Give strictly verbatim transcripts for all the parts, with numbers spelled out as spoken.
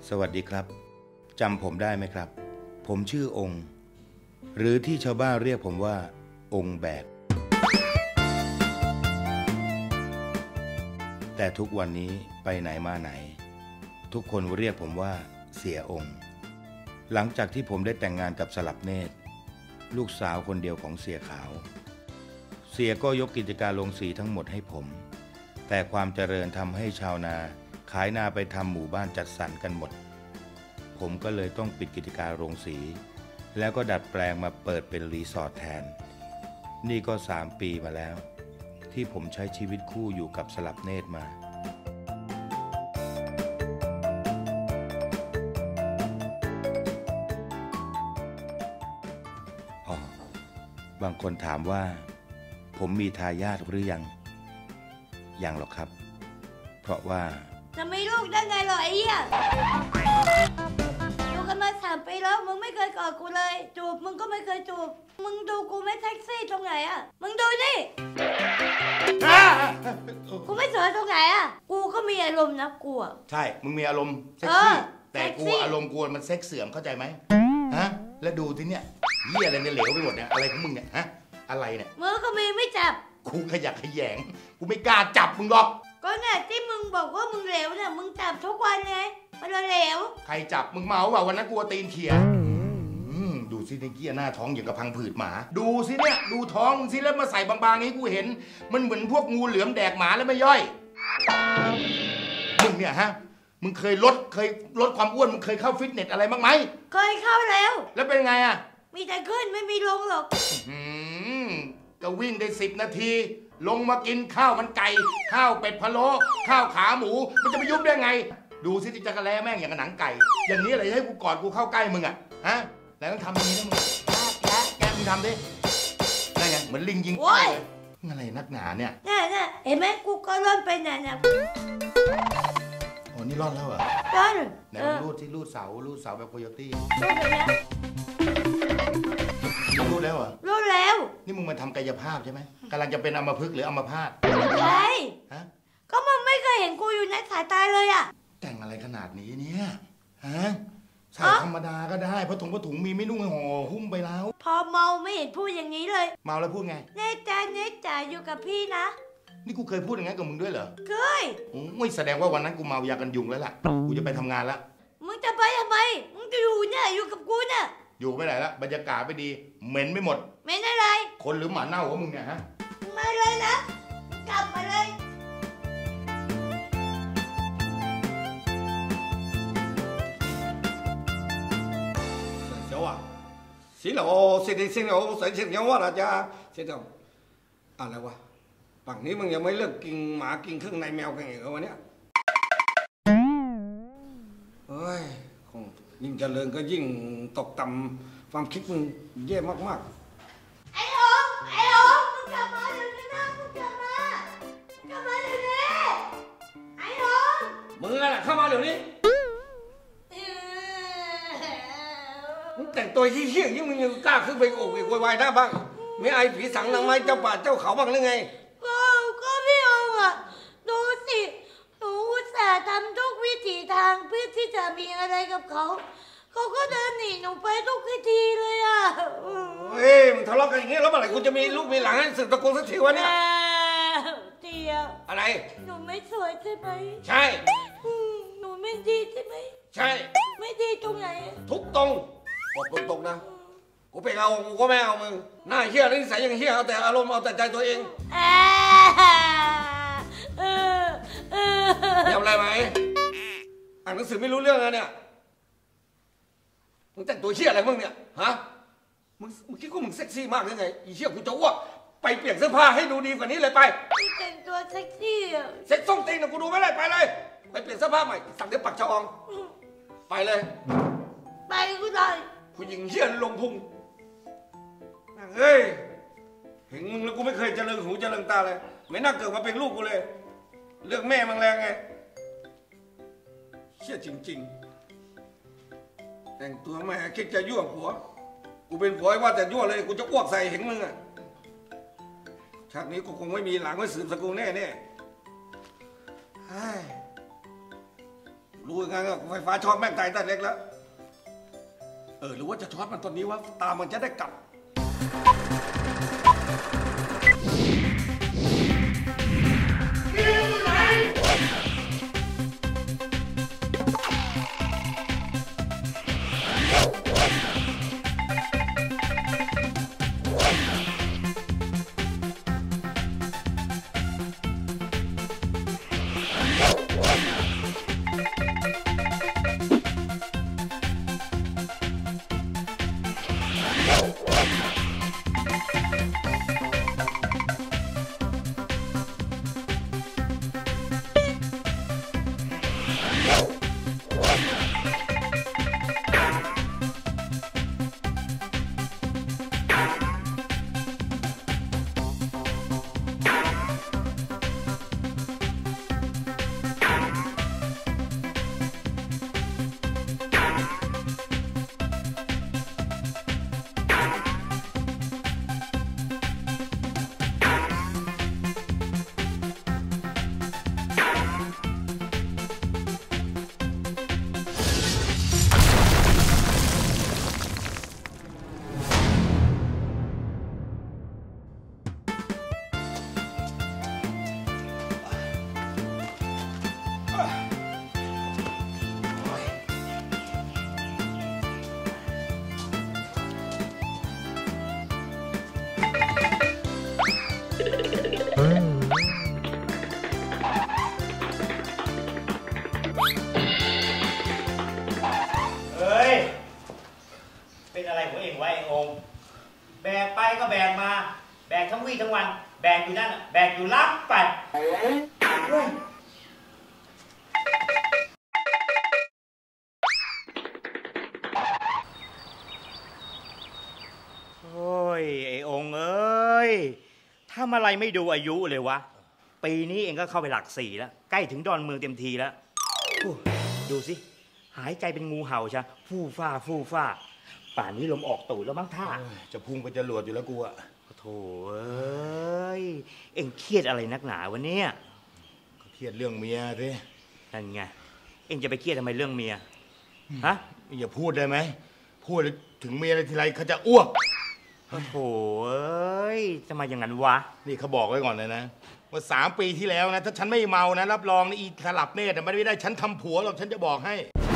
สวัสดีครับจำผมได้ไหมครับผมชื่อองค์หรือที่ชาวบ้านเรียกผมว่าองค์แบกแต่ทุกวันนี้ไปไหนมาไหนทุกคนเรียกผมว่าเสียองค์หลังจากที่ผมได้แต่งงานกับสลับเนตรลูกสาวคนเดียวของเสียขาวเสียก็ยกกิจการโรงสีทั้งหมดให้ผมแต่ความเจริญทำให้ชาวนาขายนาไปทำหมู่บ้านจัดสรรกันหมดผมก็เลยต้องปิดกิจการโรงสีแล้วก็ดัดแปลงมาเปิดเป็นรีสอร์ทแทนนี่ก็สามปีมาแล้วที่ผมใช้ชีวิตคู่อยู่กับสลับเนตรมาอ๋อบางคนถามว่าผมมีทายาทหรือยังยังหรอกครับเพราะว่าจะไม่ลูกได้ไงหรอไอ้เหี้ยอยู่กันมาสามปีแล้วมึงไม่เคยกอดกูเลยจูบมึงก็ไม่เคยจูบมึงดูกูไม่เซ็กซี่ตรงไหนอ่ะมึงดูนี่กูไม่สวยตรงไหนอ่ะกูก็มีอารมณ์นะกูอ่ะใช่มึงมีอารมณ์เซ็กซี่แต่กูอารมณ์กูมันเซ็กเสื่อมเข้าใจไหมฮะแล้วดูที่เนี้ยเหี้ยอะไรเนี่ยเหลวไปหมดเนี่ยอะไรของมึงเนี่ยฮะอะไรเนี่ยมือก็มีไม่จับกูขยักขยแยงกูไม่กล้าจับมึงหรอกก็เนี่ยที่มึงบอกว่ามึงเหลวเนี่ยมึงจับทุกวันไงมันเหลวใครจับมึงเมาเปล่าวันนั้นกูตีนเขี่ยดูสิในเกี้ยหน้าท้องอย่างกับพังผืดหมาดูสิเนี่ยดูท้องมึงสิแล้วมาใส่บางๆให้กูเห็นมันเหมือนพวกงูเหลือมแดกหมาแล้วไม่ย่อยมึงเนี่ยฮะมึงเคยลดเคยลดความอ้วนมึงเคยเข้าฟิตเนสอะไรบ้างไหมเคยเข้าแล้วแล้วเป็นไงอ่ะมีแต่ขึ้นไม่มีลงหรอกก็วิ่งได้สิบนาทีลงมากินข้าวมันไก่ข้าวเป็ดพะโล้ข้าวขาหมูมันจะไปยุบได้ไงดูสิที่จักรแล้แม่งอย่างกับหนังไก่อย่างนี้อะไรให้กูกอดกูเข้าใกล้มึงอ่ะฮะแล้วต้องทำอย่างนี้นะมึงแกแกมึงทำดินั่นไงเหมือนลิงยิงเลยอะไรนักหนาเนี่ยเนี่ยเนี่ยเห็นไหมกูก็ร่อนไปไหนเนี่ยอ๋อนี่ร่อนแล้วเหรอร่อนไหนรูดที่รูดเสารูดเสาแบบโคโยตี้รูดไปแล้วรูดแล้วเหรอรูดแล้วนี่มึงมาทำกายภาพใช่ไหมกำลังจะเป็นอัมพฤกษ์หรืออัมพาตใช่ฮะก็มึงไม่เคยเห็นกูอยู่ในสายตาเลยอ่ะแต่งอะไรขนาดนี้เนี่ยฮะใส่ธรรมดาก็ได้เพราะถุงเพราะถุงมีไม่นุ่งห่อหุ้มไปแล้วพอเมาไม่เห็นพูดอย่างนี้เลยเมาแล้วพูดไงเนจ่าเนจ่าอยู่กับพี่นะนี่กูเคยพูดอย่างนั้นกับมึงด้วยเหรอเคยไม่แสดงว่าวันนั้นกูเมายากันยุงแล้วล่ะกูจะไปทำงานละมึงจะไปทำไมมึงจะอยู่เนี่ยอยู่กับกูเนี่ยอยู่ไม่ไหนละบรรยากาศไม่ดีเหม็นไม่หมดเหม็นอะไรคนหรือหมาเน่าของมึงเนี่ยฮะมาเลยนะกลับมาเลยสิเราเสร็จสิเราใส่เสร็จยังว่าละจ้าเสร็จแล้วอะไรวะฝั่งนี้มึงยังไม่เลิกกินหมากินเครื่องในแมวกันอีกเหรอวะเนี่ยเฮ้ยคงยิ่งเจริญก็ยิ่งตกต่ำความคิดมึงแย่มากๆไอ้หงไอ้หงมึงกลับมาเดี๋ยวนี้นะมึงกลับมากลับมาเดี๋ยวนี้ไอ้หงมึงอะไรเข้ามาเดี๋ยวนี้มึงแต่งตัวเหี้ยๆยิ่งมึงยังกล้าขึ้นไปโอบไปโวยวายหน้าบ้างไม่ไอผีสังนางไม้เจ้าป่าเจ้าเขาบ้างหรือไงก็ก็พี่องค์อ่ะดูสิหนูอุตส่าห์ทำทุกวิถีทางเพื่อที่จะมีอะไรกับเขาเขาก็เดินหนีหนูไปทุกวิธีเลยอ่ะเฮ้ยมึงทะเลาะกันอย่างงี้แล้วเมื่อไหร่กูจะมีลูกมีหลานให้สืบตระกูลสักทีวะเนี่ยเดียวอะไรหนูไม่สวยใช่ไหมใช่หนูไม่ดีใช่ไหมใช่ไม่ดีตรงไหนทุกตรงบอกตรงๆนะกูไปเอากูก็ไม่เอามึงหน้าเหี้ยนิสัยยังเหี้ยเอาแต่อารมณ์เอาแต่ใจตัวเองยอมอะไรไหมอ่านหนังสือไม่รู้เรื่องอะเนี่ยมึงแต่งตัวเหี้ยอะไรมึงเนี่ยฮะมึงมึงคิดว่ามึงเซ็กซี่มากหรือไงอีเหี้ยกูจะอ้วกไปเปลี่ยนเสื้อผ้าให้ดูดีกว่านี้เลยไปแต่งตัวเซ็กซี่อะเซ็กซ่องตีนนะกูดูไม่ได้ไปเลยไปเปลี่ยนเสื้อผ้าใหม่สั่งเดี๋ยวปักชะอองไปเลยไปก็ได้ผู้หญิงเหี้ยลงพุงเฮ้ยเห็นมึงแล้วกูไม่เคยเจริญหูเจริญตาเลยไม่น่าเกิดมาเป็นลูกกูเลยเลือกแม่มันแรงไงเชี่ยจริงๆแต่งตัวแม่คิดจะยั่วผัวกูเป็นผัวว่าแต่ยั่วเลยกูจะอ้วกใส่เห็นมึงอ่ะชาตินี้กูคงไม่มีหลังไว้สืบสกุลแน่แน่รู้ยังไงก็ไฟฟ้าช็อตแม่งตายตั้งเล็กแล้วเออหรือว่าจะช็อตมันตอนนี้วะตามันจะได้กลับเป็นอะไรของเองไว้ไอ้องค์แบกไปก็แบกมาแบกทั้งวี่ทั้งวันแบกอยู่นั่นแบกอยู่ลับไปโอ้ยไอ้องค์เอ้ยทำอะไรไม่ดูอายุเลยวะปีนี้เองก็เข้าไปหลักสี่แล้วใกล้ถึงดอนเมืองเต็มทีแล้วดูสิหายใจเป็นงูเห่าใช่ฟู่ฟ้าฟู่ฟ้าป่านนี้ลมออกตูดแล้วมั้งท่าจะพุ่งไปจะหลวดอยู่แล้วกูอะโธ่เอ้ยเอ็งเครียดอะไรนักหนาวะเนี่ยเครียดเรื่องเมียสินั่นไงเอ็งจะไปเครียดทำไมเรื่องเมียฮะอย่าพูดได้ไหมพูดถึงเมียอะไรทีไรเขาจะอ้วกโธ่เอ้ยจะมาอย่างนั้นวะนี่เขาบอกไว้ก่อนเลยนะว่าสามปีที่แล้วนะถ้าฉันไม่เมานะรับรองนี่อีสลับเนตรไม่ได้ฉันทำผัวหรอกฉันจะบอกให้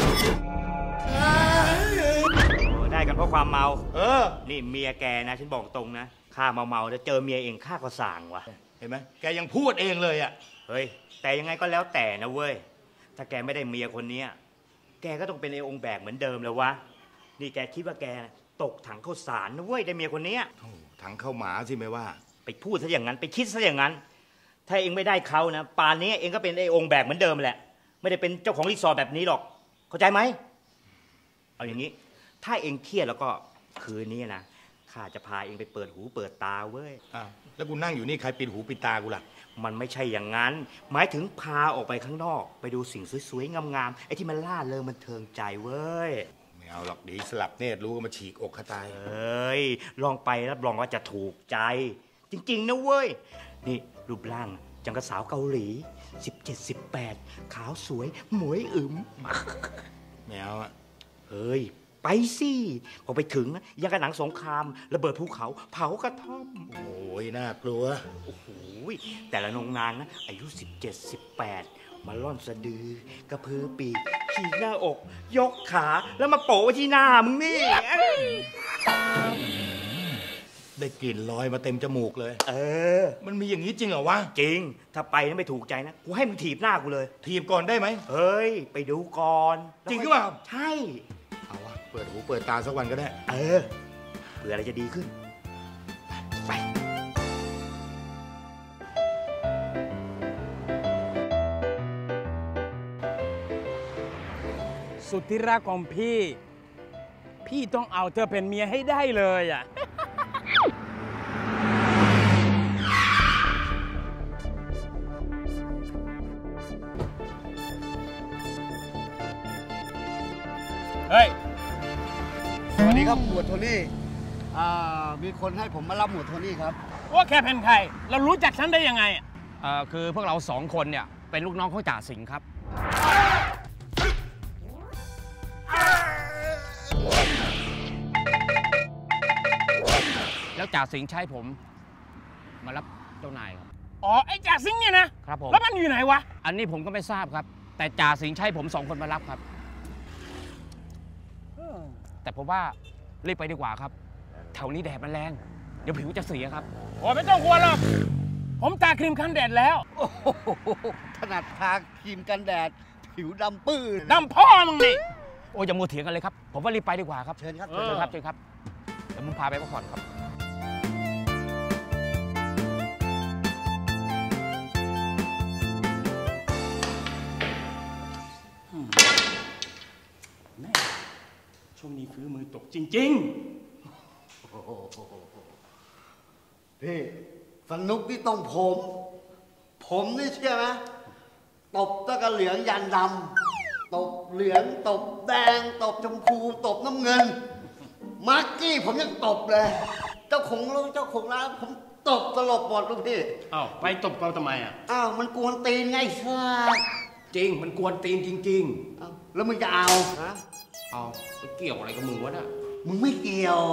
ได้กันเพราะความเมาเออนี่เมียแกนะฉันบอกตรงนะข้าเมาเมาแล้วเจอเมียเองข้าก็สั่งวะเห็นไหมแกยังพูดเองเลยอ่ะเฮ้ยแต่ยังไงก็แล้วแต่นะเว้ยถ้าแกไม่ได้เมียคนนี้แกก็ต้องเป็นไอ้องค์แบกเหมือนเดิมแล้ววะนี่แกคิดว่าแกตกถังข้าวสารนะเว้ยได้เมียคนนี้ถังข้าวหมาสิไม่ว่าไปพูดซะอย่างนั้นไปคิดซะอย่างนั้นถ้าเองไม่ได้เขานะป่านนี้เองก็เป็นไอ้องค์แบกเหมือนเดิมแหละไม่ได้เป็นเจ้าของรีสอร์ทแบบนี้หรอกเข้าใจไหมเอาอย่างนี้ถ้าเองเครียดแล้วก็คืนนี้นะข้าจะพาเองไปเปิดหูเปิดตาเว้ยอ้าวแล้วกูนั่งอยู่นี่ใครปิดหูปิดตากูล่ะมันไม่ใช่อย่างนั้นหมายถึงพาออกไปข้างนอกไปดูสิ่งสวยๆงามๆไอ้ที่มันล่าเริงมันเทิงใจเว้ยไม่เอาหรอกดีสลับเนตรรู้ก็มาฉีกอกข้าตายเอ้ยลองไปรับรองว่าจะถูกใจจริงๆนะเว้ยนี่รูปร่างจังกะสาวเกาหลีสิบเจ็ด สิบแปดขาวสวยหมวยอึมแมวอ่ะเฮ้ยไปสิพอไปถึงยังกับหนังสงครามระเบิดภูเขาเผากระท่อมโอ้ยน่ากลัวโอ้โหแต่ละนงนางนะอายุสิบเจ็ด สิบแปดมาล่อนสะดือกระพือปีกขี่หน้าอกยกขาแล้วมาโปะไว้ที่หน้ามึงนี่ได้กลิ่นลอยมาเต็มจมูกเลยเออมันมีอย่างนี้จริงเหรอวะจริงถ้าไปนะไม่ถูกใจนะกูให้มึงถีบหน้ากูเลยถีบก่อนได้ไหมเฮ้ยไปดูก่อนจริงหรือเปล่าใช่เอาวะเปิดหูเปิดตาสักวันก็ได้เออเผื่ออะไรจะดีขึ้นไปสุดที่รักของพี่พี่ต้องเอาเธอเป็นเมียให้ได้เลยอ่ะเฮ้ยสวัสดีครับหมวดโทนี่มีคนให้ผมมารับหมวดโทนี่ครับว่าแค่เป็นใครเรารู้จักฉันได้ยังไงอ่ะคือพวกเราสองคนเนี่ยเป็นลูกน้องของจ่าสิงห์ครับแล้วจ่าสิงห์ใช้ผมมารับเจ้านายครับอ๋อไอ้จ่าสิงห์เนี่ยนะครับผมแล้วมันอยู่ไหนวะอันนี้ผมก็ไม่ทราบครับแต่จ่าสิงห์ใช้ผมสองคนมารับครับแต่ผมว่ารีบไปดีกว่าครับแถวนี้แดดมันแรงเดี๋ยวผิวจะเสียครับโอ้ไม่ต้องกลัวหรอกผมทาครีมกันแดดแล้วโอ้โหถนัดทาครีมกันแดดผิวดำปื้ดดำพ่อมึงนี่โอ้ยอย่ามัวเถียงกันเลยครับผมว่ารีบไปดีกว่าครับเชิญครับเชิญครับเชิญครับเดี๋ยวมึงพาไปพักผ่อนครับแม่ช่วงนี้ฟื้นมือตกจริงๆพี่สนุกที่ต้องผมผมนี่เชื่อไหมตบตะกะเหลืองยันดำตบเหลืองตบแดงตบชมพูตบน้ำเงินมาร์กี้ผมยังตบเลยเจ้าของร้านเจ้าของร้านผมตบตลบหมดลูกพี่อ้าวไปตบเขาทำไมอ่ะอ้าวมันกวนตีนไงซ่าจริงมันกวนตีนจริงๆอ้าวแล้วมึงจะเอาฮะเอาเกี่ยวอะไรกับมึงวะน่ะมึงไม่เกี่ยว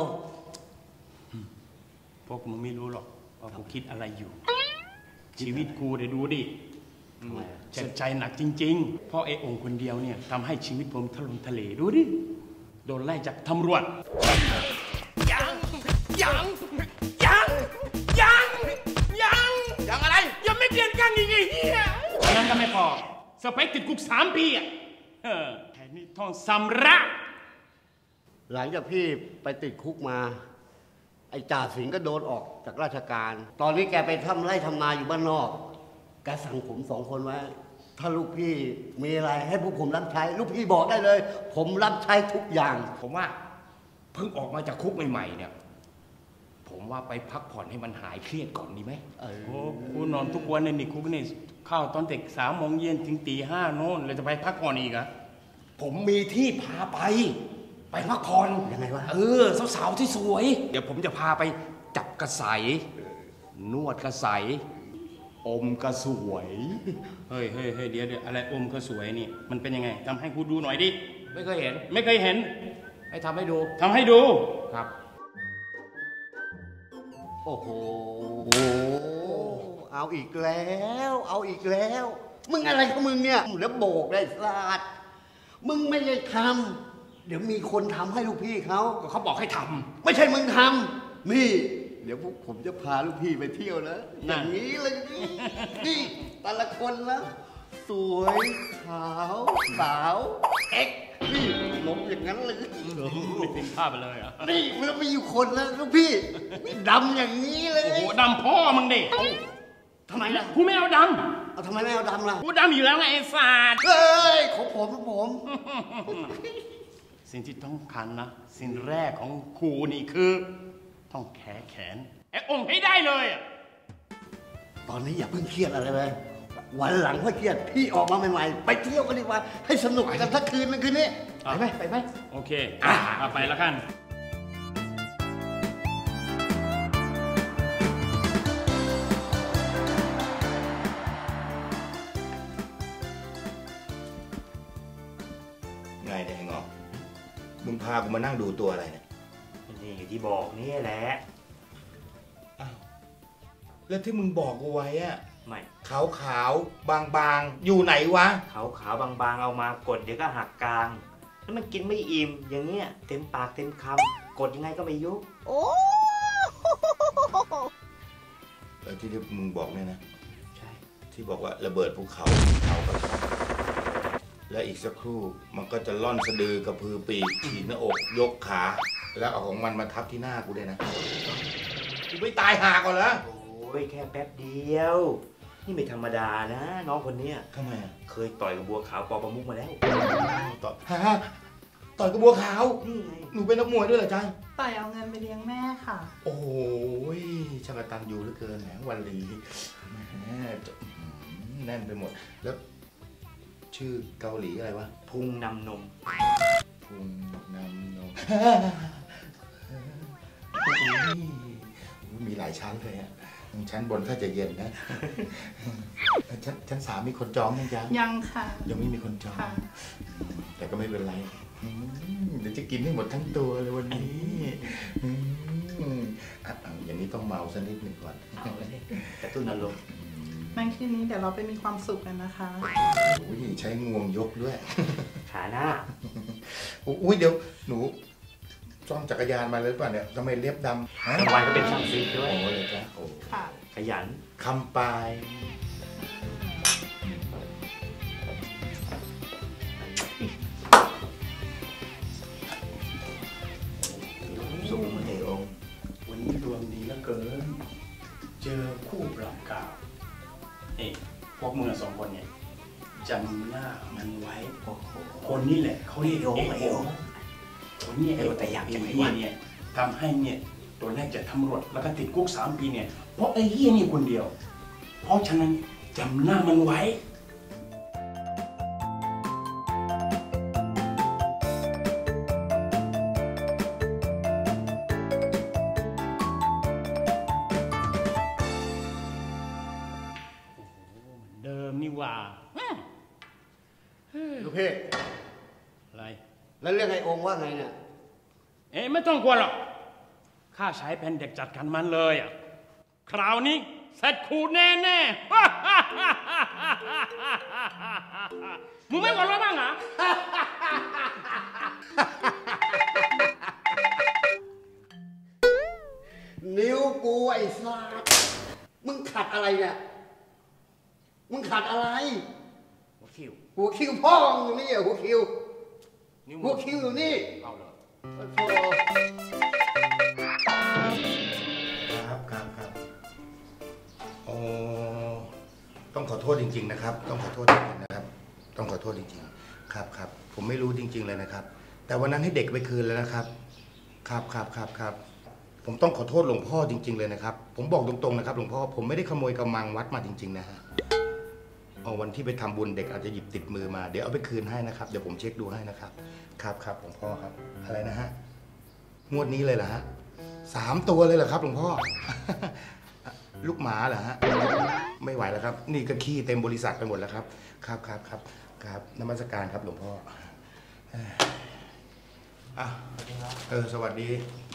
พวกมึงไม่รู้หรอกว่ากูคิดอะไรอยู่ชีวิตกูเดี๋ยวดูดิเจ็บใจหนักจริงๆเพราะไอ้องค์คนเดียวเนี่ยทำให้ชีวิตผมทะลมทะเลดูดิโดนไล่จากตำรวจยังยังยังยังยังยังอะไรยังไม่เปลี่ยนกันอีกไอ้เหี้ยนั้นก็ไม่พอสเปคติดคุกสามปีอ่ะเออแค่นี้ท้องสำระหลังจากพี่ไปติดคุกมาไอ้จ่าสิงห์ก็โดนออกจากราชการตอนนี้แกไปทำไร่ทำนาอยู่บ้านนอกแกสั่งผมสองคนไว้ถ้าลูกพี่มีอะไรให้พวกผมรับใช้ลูกพี่บอกได้เลยผมรับใช้ทุกอย่างผมว่าเพิ่งออกมาจากคุกใหม่ๆเนี่ยผมว่าไปพักผ่อนให้มันหายเครียดก่อนดีไหมโอ้กูนอนทุกวันในนี่คุกนี่เข้าตอนเด็กสามโมงเย็นถึงตีห้าโน่นเราจะไปพักผ่อนอีกอะผมมีที่พาไปไปพักผ่อนยังไงวะเออสาวๆที่สวยเดี๋ยวผมจะพาไปจับกระใสนวดกระใสอมกระสวยเฮ้ยเฮ้ยเฮ้ยเดี๋ยวเดี๋ยวอะไรอมกระสวยนี่มันเป็นยังไงทำให้กูดูหน่อยดิไม่เคยเห็นไม่เคยเห็นให้ทำให้ดูทำให้ดูครับโอ้โหเอาอีกแล้วเอาอีกแล้วมึงอะไรของมึงเนี่ยแล้วโบกได้สาดมึงไม่ได้ทำเดี๋ยวมีคนทำให้ลูกพี่เขาก็เขาบอกให้ทำไม่ใช่มึงทำนี่เดี๋ยวพวกผมจะพาลูกพี่ไปเที่ยวนะอย่างนี้เลยนี่แต่ละคนนะสวยขาวสาวเอ็กนี่ลงอย่างนั้นเลยไม่ทิ้งภาพไปเลยอ่ะนี่มันมีอยู่คนนะลูกพี่ดำอย่างนี้เลยโอ้โหดำพ่อมึงดิทำไมล่ะกูไม่เอาดำเอาทำไมไม่เอาดำล่ะกูดำอยู่แล้วไงไอ้ศาสตร์เฮ้ยของผมของผมสิ่งที่ต้องคันนะสิ่งแรกของครูนี่คือต้องแขนแขนไอ้องค์ให้ได้เลยอ่ะตอนนี้อย่าเพิ่งเครียดอะไรเลยวันหลังค่อยเครียดพี่ออกมาใหม่ๆไปเที่ยวกันดีกว่าให้สนุกกันทั้งคืนคืนนี้ไปไหมไปไหมโอเคอ่ะไปแล้วกันไงเนี่ยไอ้งอกมึงพากูมานั่งดูตัวอะไรเนี่ยนี่ที่บอกนี่แหละอ้าวแล้วที่มึงบอกกูไว้อะไม่ขาวขาวบางบางอยู่ไหนวะขาวขาวบางบางเอามากดเดี๋ยวก็หักกลางแล้วมันกินไม่อิ่มอย่างเงี้ยเต็มปากเต็มคำกดยังไงก็ไม่ยุบโอ้แล้วที่มึงบอกเนี่ยนะใช่ที่บอกว่าระเบิดภูเขาเขากระทบและอีกสักครู่มันก็จะล่อนสะดือกระพือปีกขีดหน้าอกยกขาแล้วเอาของมันมาทับที่หน้ากูด้วยนะกูไม่ตายห่าก่อนเหรอโอ้ยแค่แป๊บเดียวนี่ไม่ธรรมดานะน้องคนนี้ทำไมเคยต่อยกับบัวขาวปอประมุขมาแล้วต่อยฮะต่อยกับบัวขาวนี่ไงหนูเป็นนักมวยด้วยเหรอจ๊ะต่อยเอาเงินไปเลี้ยงแม่ค่ะโอ้ยช่างกตัญญูเหลือเกินแหมวันลีแม่แน่นไปหมดแล้วชื่อเกาหลีอะไรวะพุงนำนมพุงนำนมมีหลายชั้นเลยอ่ะชั้นบนถ้าจะเย็นนะชั้นชั้นสามมีคนจองยังจ๊ะยังค่ะยังไม่มีคนจองแต่ก็ไม่เป็นไรเดี๋ยวจะกินให้หมดทั้งตัวเลยวันนี้อ่ะอย่างนี้ต้องเมาสักนิดหนึ่งก่อนกระตุ้นอารมณ์นั่งที่นี้เดี๋ยวเราไปมีความสุขกันนะคะอุ้ยใช้งวงยกด้วยขาหน้าอุ้ยเดี๋ยวหนูซ่อมจักรยานมาเลยป่ะเนี่ยทำไมเล็บดำกลางวันก็เป็นช่างซิกด้วยโอ้เลยจ้ะโอ้ขยันคำปลายสูงเอองวันนี้ดวงดีเหลือเกินเจอคู่ปรับกาวเอ้พวกมึงสองคนเนี่ยจำหน้ามันไว้คนนี้แหละเขาเรียกเอองเอองคนนี้เอองแต่อยากจะไม่ว่าเนี่ยทำให้เนี่ยตัวแรกจะตำรวจแล้วก็ติดคุกสามปีเนี่ยเพราะไอ้เหี้ยนี่คนเดียวเพราะฉะนั้นจำหน้ามันไว้เดิมนี่ว่าลูกพี่อะไรแล้วเรื่องไอ้องค์ว่าไงเนี่ยเอ๊ะไม่ต้องกลัวหรอกข้าใช้แผ่นเด็กจัดการมันเลยอ่ะคราวนี้เสร็จขูดแน่แน่มึงไม่หัวเราะบ้างเหรอนิ้วกูไอ้สัสมึงขัดอะไรเนี่ยมึงขัดอะไรหัวคิวหัวคิวพ่ออยู่นี่หัวคิวหัวคิวอยู่นี่เอาเลยครับครับครับโอ้ต้องขอโทษจริงๆนะครับต้องขอโทษจริงๆนะครับต้องขอโทษจริงๆครับครับผมไม่รู้จริงๆเลยนะครับแต่วันนั้นให้เด็กไปคืนแล้วนะครับครับครับครับครับผมต้องขอโทษหลวงพ่อจริงๆเลยนะครับผมบอกตรงๆนะครับหลวงพ่อผมไม่ได้ขโมยกำมังวัดมาจริงๆนะฮะเอาวันที่ไปทำบุญเด็กอาจจะหยิบติดมือมาเดี๋ยวเอาไปคืนให้นะครับเดี๋ยวผมเช็คดูให้นะครับครับครับหลวงพ่อครับอะไรนะฮะงวดนี้เลยเหรอฮะสามตัวเลยเหรอครับหลวงพ่อลูกหมาเหรอฮะไม่ไหวแล้วครับนี่ก็ขี้เต็มบริษัทไปหมดแล้วครับครับครับครับครับนมัสการครับหลวงพ่ออ่ะเออสวัสดี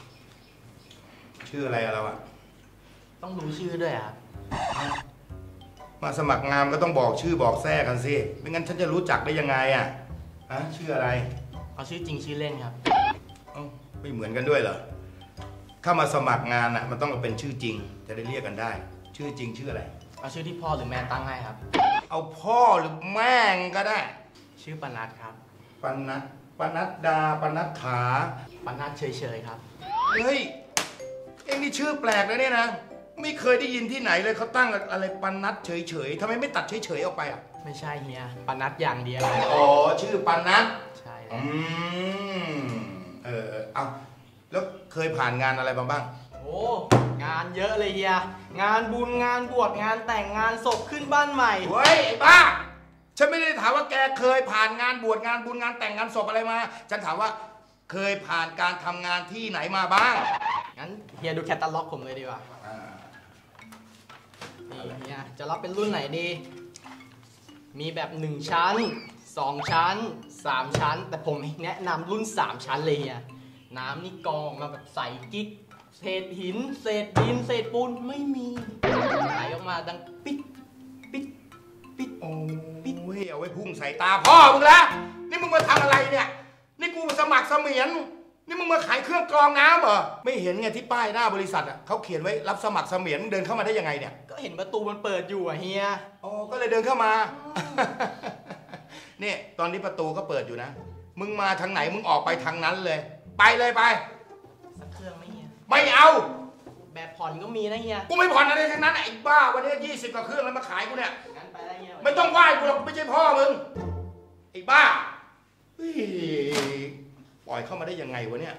ชื่ออะไรเราอะต้องรู้ชื่อด้วยครับมาสมัครงานก็ต้องบอกชื่อบอกแทรกกันสิไม่งั้นฉันจะรู้จักได้ยังไงอะอ่ะชื่ออะไรเอาชื่อจริงชื่อเล่นครับเอ้าไม่เหมือนกันด้วยเหรอถ้ามาสมัครงานอะมันต้องเป็นชื่อจริงจะได้เรียกกันได้ชื่อจริงชื่ออะไรเอาชื่อที่พ่อหรือแม่ตั้งให้ครับเอาพ่อหรือแม่ก็ได้ชื่อปนัดครับปนัดปนัดดาปนัดขาปนัดเฉยๆครับเฮ้ยเอ็งนี่ชื่อแปลกนะเนี่ยนะไม่เคยได้ยินที่ไหนเลยเขาตั้งอะไรปนัดเฉยๆทำไมไม่ตัดเฉยๆออกไปอ่ะไม่ใช่เฮียปนัดอย่างเดียวอ๋อชื่อปนัดใช่อืมเออเอาแล้วเคยผ่านงานอะไรมาบ้างโอ้งานเยอะเลยเฮียงานบุญงานบวชงานแต่งงานศพขึ้นบ้านใหม่เฮ้ยไอ้บ้าฉันไม่ได้ถามว่าแกเคยผ่านงานบวชงานบุญงานแต่งงานศพอะไรมาฉันถามว่าเคยผ่านการทำงานที่ไหนมาบ้างงั้นเฮียดูแคตตาล็อกผมเลยดีกว่านี่เฮียจะรับเป็นรุ่นไหนดีมีแบบหนึ่งชั้นสองชั้นสามชั้นแต่ผมแนะนำรุ่นสามชั้นเลยเฮียน้ำนี่กองมาแบบใสกิ๊กเศษหินเศษดินเศษปูนไม่มีไหลออกมาดังปิ๊ดปิ๊ดปิ๊ดโอ้ปิดเอาไว้พุ่งใส่ตาพ่อมึงละนี่มึงมาทำอะไรเนี่ยนี่กูมาสมัครเสมียนนี่มึงมาขายเครื่องกรองน้ำเหรอไม่เห็นไงที่ป้ายหน้าบริษัทอ่ะเขาเขียนไว้รับสมัครเสมียนเดินเข้ามาได้ยังไงเนี่ยก็เห็นประตูมันเปิดอยู่อ่ะเฮียอ๋อก็เลยเดินเข้ามาเนี่ยตอนนี้ประตูก็เปิดอยู่นะมึงมาทางไหนมึงออกไปทางนั้นเลยไปเลยไปสักเครื่องไหมเฮียไม่เอาแบบผ่อนก็มีนะเฮียกูไม่ผ่อนอะไรทั้งนั้นไอ้บ้าวันนี้ยี่สิบกว่าเครื่องแล้วมาขายกูเนี่ยงั้นไปได้เฮียไม่ต้องไหว้กูหรอกไม่ใช่พ่อมึงไอ้บ้าปล่อยเข้ามาได้ยังไงวะเนี่ย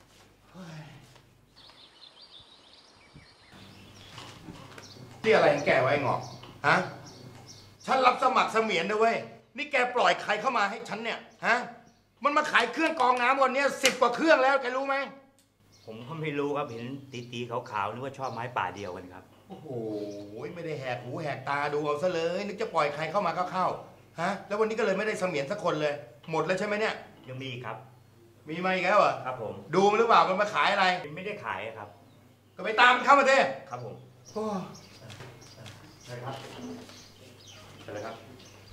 นี่อะไรแกไว้งอกฮะฉันรับสมัครเสมียนด้วยเว้ยนี่แกปล่อยใครเข้ามาให้ฉันเนี่ยฮะมันมาขายเครื่องกรองน้ำวันนี้สิบกว่าเครื่องแล้วแกรู้ไหมผมก็ไม่รู้ครับเห็นตีๆขาวๆนึกว่าชอบไม้ป่าเดียวกันครับโอ้โหไม่ได้แหกหูแหกตาดูเอาซะเลยนึกจะปล่อยใครเข้ามาก็เข้าฮะแล้ววันนี้ก็เลยไม่ได้เสมียนสักคนเลยหมดแล้วใช่ไหมเนี่ยยังมีครับมีมาอีกแล้วเหรอครับผมดูมันหรือเปล่ามันมาขายอะไรไม่ได้ขายครับก็ไปตามมันเข้ามาเถอะครับผมโอ้ใช่ครับใช่เลยครับ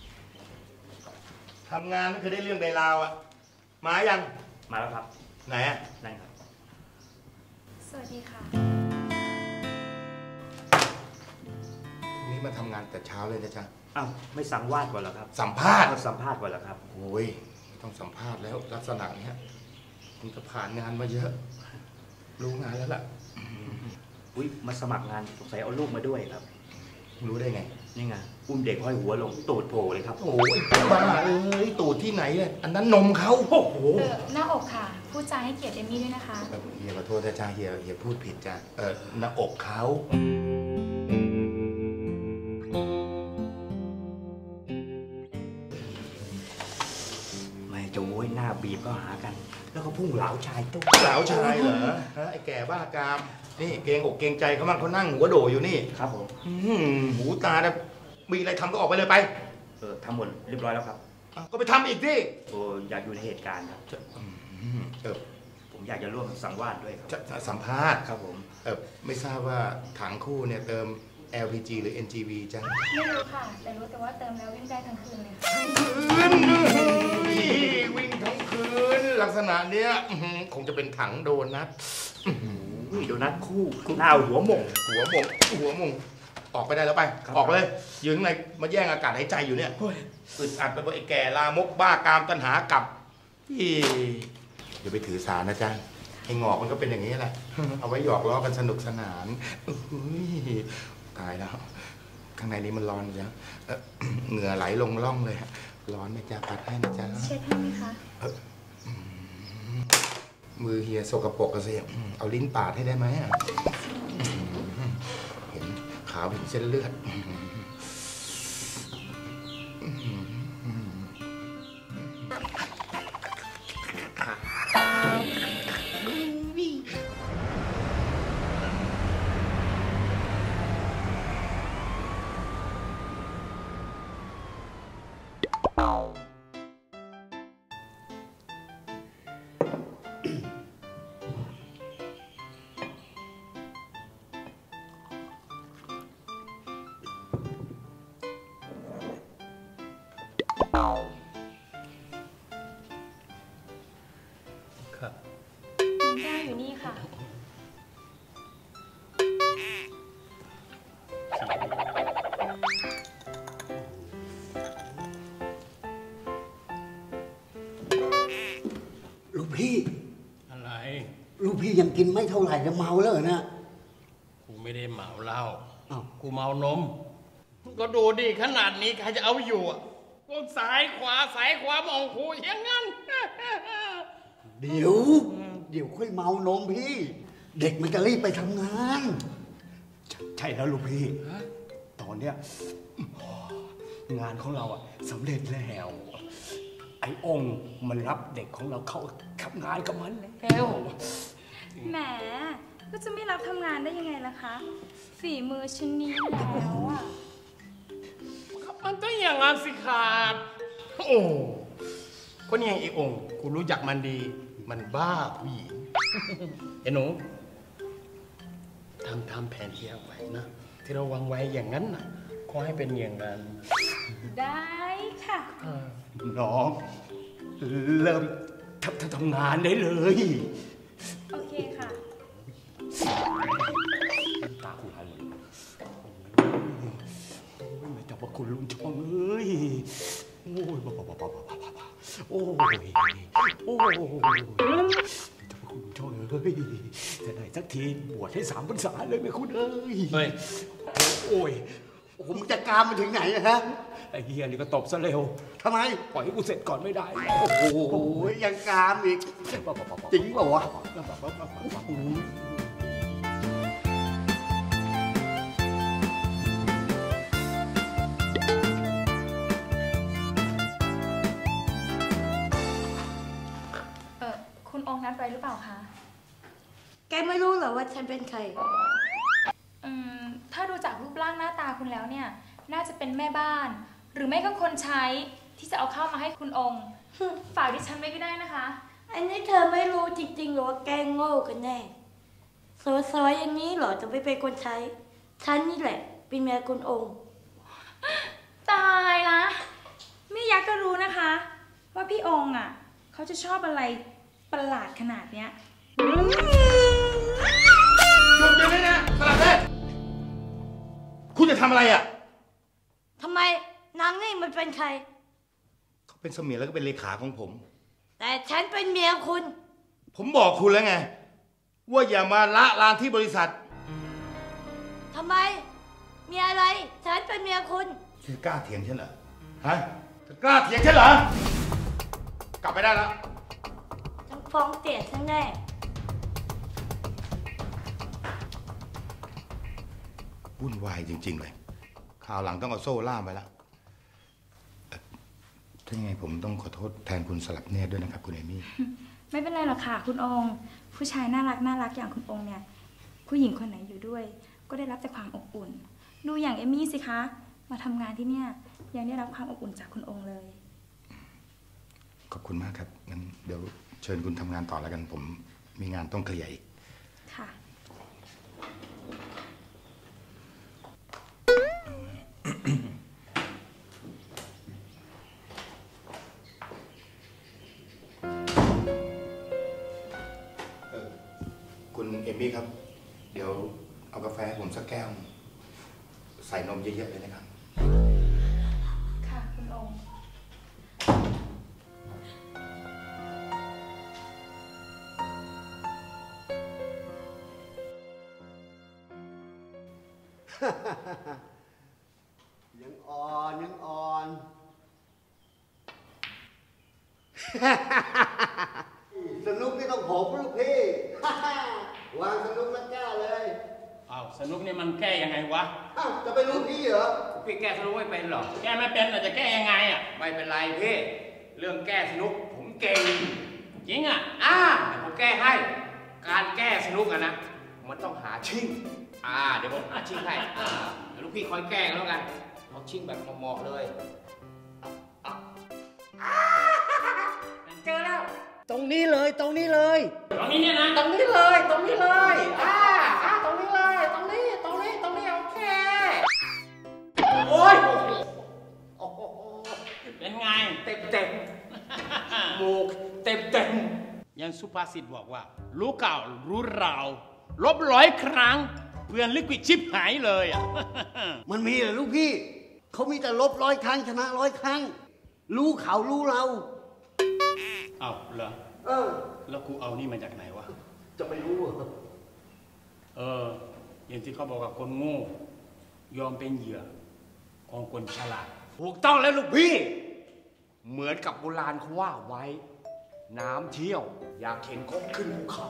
ทำงานไม่เคยได้เรื่องใดราวอ่ะมายังมาแล้วครับไหนอ่ะนั่นครับสวัสดีค่ะนี่มาทำงานแต่เช้าเลยนะจ๊ะอ้าวไม่สัมภาษณ์ก่อนเหรอครับสัมภาษณ์สัมภาษณ์ก่อนเหรอครับโอ้ยต้องสัมภาษณ์แล้วลักษณะนี้คุณจะผ่านงานมาเยอะรู้งานแล้วล่ะอุ้ยมาสมัครงานสงสัยเอาลูกมาด้วยครับรู้ได้ไงนี่ไงอุ้มเด็กห้อยหัวลงตูดโผล่เลยครับโอ้ยบ้าเอ้ยตูดที่ไหนเลยอันนั้นนมเขาโอ้โหหน้าอกค่ะพูดจาให้เกียรติเอมี่ด้วยนะคะเฮียขอโทษนะจ้าเฮียเฮียพูดผิดจ้าเออหน้าอกเขาไม่จะโว้ยหน้าบีบก็หากันแล้วก็พุ่งเหลาชายตุ๊กเหลาชายเหรอฮะไอ้แก่บ้ากามนี่เกรงอกเกรงใจเขามั่งเขานั่งหัวโดอยู่นี่ครับผมหูตาเนี่ยมีอะไรทำก็ออกไปเลยไปเออทำหมดเรียบร้อยแล้วครับก็ไปทำอีกสิโอ้อยากอยู่ในเหตุการณ์ครับเออผมอยากจะร่วมสังวาสด้วยครับจะสัมภาษณ์ครับผมเออไม่ทราบว่าถังคู่เนี่ยเติม แอล พี จี หรือ เอ็น จี วี จ้ะไม่รู้ค่ะแต่รู้แต่ว่าเติมแล้ววิ่งได้ทั้งคืนเลยค่ะวิ่งทั้งคืนลักษณะเนี้ยคงจะเป็นถังโดนัทโดนัทคู่หน้าหัวหม่งหัวหม่งหัวหม่งออกไปได้แล้วไปออกเลยยืนในมาแย่งอากาศหายใจอยู่เนี่ยอึดอัดไปเพราะไอ้แก่ลามกบ้ากามตัณหากับพี่อย่าไปถือสานะจ๊ะไอ้งอกมันก็เป็นอย่างนี้แหละเอาไว้หยอกล้อกันสนุกสนานตายแล้วข้างในนี้มันร้อนจ้ะเหงื่อไหลลงร่องเลยร้อนไหมจ๊ะปัดให้นะจ๊ะเช็ดให้ไหมคะมือเฮียสกปรกกันสิเอาลิ้นปาดให้ได้ไหมเห็นขาวเห็นเส้นเลือดได้อยู่นี่ค่ะลูกพี่อะไรลูกพี่ยังกินไม่เท่าไหร่จะเมาแล้วนะกูไม่ได้เมาเหล้ากูเมานมก็ดูดิขนาดนี้ใครจะเอาอยู่อ่ะพวกสายขวาสายขวามองกูอย่างนั้นเดี๋ยวเดี๋ยวค่อยเมานมพี่เด็กมันจะรีบไปทำงานใช่แล้วลูกพี่ตอนเนี้ยงานของเราอะสำเร็จแล้วไอ้องค์มันรับเด็กของเราเข้าทำงานกับมันแล้วแหมก็จะไม่รับทำงานได้ยังไงล่ะคะฝีมือฉันนี้แล้วอะมันต้องอย่างนั้นสิครับโอ้คนอย่างไอ้องค์กูรู้จักมันดีมันบ้าผู้หญิงไอ้หนูทำทำแผนที่เอาไว้นะที่เราวางไว้อย่างนั้นนะขอให้เป็นอย่างนั้นได้ค่ะน้องเริ่มทำทำงานได้เลยโอเคค่ะตาคุณหันเลยไม่ต้องมาคุณลุงช่องเลยโอ้ยบ้าบ้าบ้าบ้าบ้าบ้าโอ้ยโอ้ยจะมาคุณช่วยเลยจะได้สักทีบวชให้สามพรรษาเลยไหมคุณเอ้ยเฮ้ยโอ้ยผมจะการมาถึงไหนนะฮะไอ้เฮียนี่ก็ตบซะเร็วทำไมปล่อยให้กูเสร็จก่อนไม่ได้โอ้โหยังการอีกจริงเปล่าวะคุณองค์นัดไว้หรือเปล่าคะแกไม่รู้เหรอว่าฉันเป็นใครอืมถ้าดูจากรูปร่างหน้าตาคุณแล้วเนี่ยน่าจะเป็นแม่บ้านหรือไม่ก็คนใช้ที่จะเอาข้าวมาให้คุณองค์ฝากดิฉันไว้ก็ได้นะคะอันนี้เธอไม่รู้จริงๆหรือว่าแกโง่กันแน่สวยๆอย่างนี้เหรอจะไม่เป็นคนใช้ฉันนี่แหละเป็นเมียคุณองค์ตายละไม่ยักก็รู้นะคะ ว่าพี่องค์อ่ะเขาจะชอบอะไรประหลาดขนาดเนี้ยหยุดเดี๋ยวนี้นะสลับเพศคุณจะทำอะไรอ่ะทำไมนางนี่มันเป็นใครเขาเป็นเสมียนแล้วก็เป็นเลขาของผมแต่ฉันเป็นเมียคุณผมบอกคุณแล้วไงว่าอย่ามาละลานที่บริษัททำไมมีอะไรฉันเป็นเมียคุณคุณกล้าเถียงฉันเหรอฮะจะกล้าเถียงฉันเหรอกลับไปได้แล้วฉันฟ้องเตี่ยฉันแน่วุ่นวายจริงๆเลยคราวหลังต้องเอาโซ่ล่ามไปแล้วถ้าไงผมต้องขอโทษแทนคุณสลับเนตรด้วยนะครับคุณเอมี่ไม่เป็นไรหรอกค่ะคุณองค์ผู้ชายน่ารักน่ารักอย่างคุณองค์เนี่ยผู้หญิงคนไหนอยู่ด้วยก็ได้รับแต่ความอบอุ่นดูอย่างเอมี่สิคะมาทำงานที่เนี่ยยังได้รับความอบอุ่นจากคุณองค์เลยขอบคุณมากครับงั้นเดี๋ยวเชิญคุณทำงานต่อแล้วกันผมมีงานต้องเคลียร์อีกค่ะคุณเอมี่ครับเดี๋ยวเอากาแฟให้ผมสักแก้วใส่นมเยอะๆเลยนะครับค่ะคุณองค์ยังอ่อนยังอ่อน สนุกนี่ต้องผมลูกพี่ วางสนุกแล้วแก้วเลยอ้าวสนุกนี่มันแก้ยังไงวะอ้าวจะไปรู้พี่เหรอพี่แก้สนุกไม่เป็นหรอกแก้ไม่เป็นอาจจะแก้ยังไงอ่ะไม่เป็นไรพี่ เรื่องแก้สนุกผมเก่งจริงอ่ะอ่าเดี๋ยวผมแก้ให้ การแก้สนุกอะนะ มันต้องหาชิ่ง อ่า เดี๋ยวผมหาชิ่งให้ อ่าเดี๋ยวลูกพี่คอยแก้กันแล้วกัน เอาชิ่งแบบเหมาะๆเลย เจอแล้วตรงนี้เลยตรงนี้เลยตรงนี้เนี่ยนะตรงนี้เลย ตรงนี้เลย อ่า อ่า ตรงนี้เลย ตรงนี้ ตรงนี้ ตรงนี้โอเค โอ้ยโอ้โหเป็นไงเต็มเต็มหมูกเต็มเต็มยังสุภาษิตบอกว่ารู้เก่ารู้ราวลบร้อยครั้งเพื่อนลิควิดชิปหายเลยอ่ะมันมีเหรอลูกพี่เขามีแต่ลบร้อยครั้งชนะร้อยครั้งรู้เขารู้เราเอาเหรอเออแล้วกูเอานี่มาจากไหนวะจะไปรู้เหรอเอออย่างที่เขาบอกว่าคนโง่ยอมเป็นเหยื่อของคนฉลาดถูกต้องแล้วลูกพี่ เหมือนกับโบราณเขาว่าไว้ น้ำเที่ยวอยากเห็นคบขึ้นภูเขา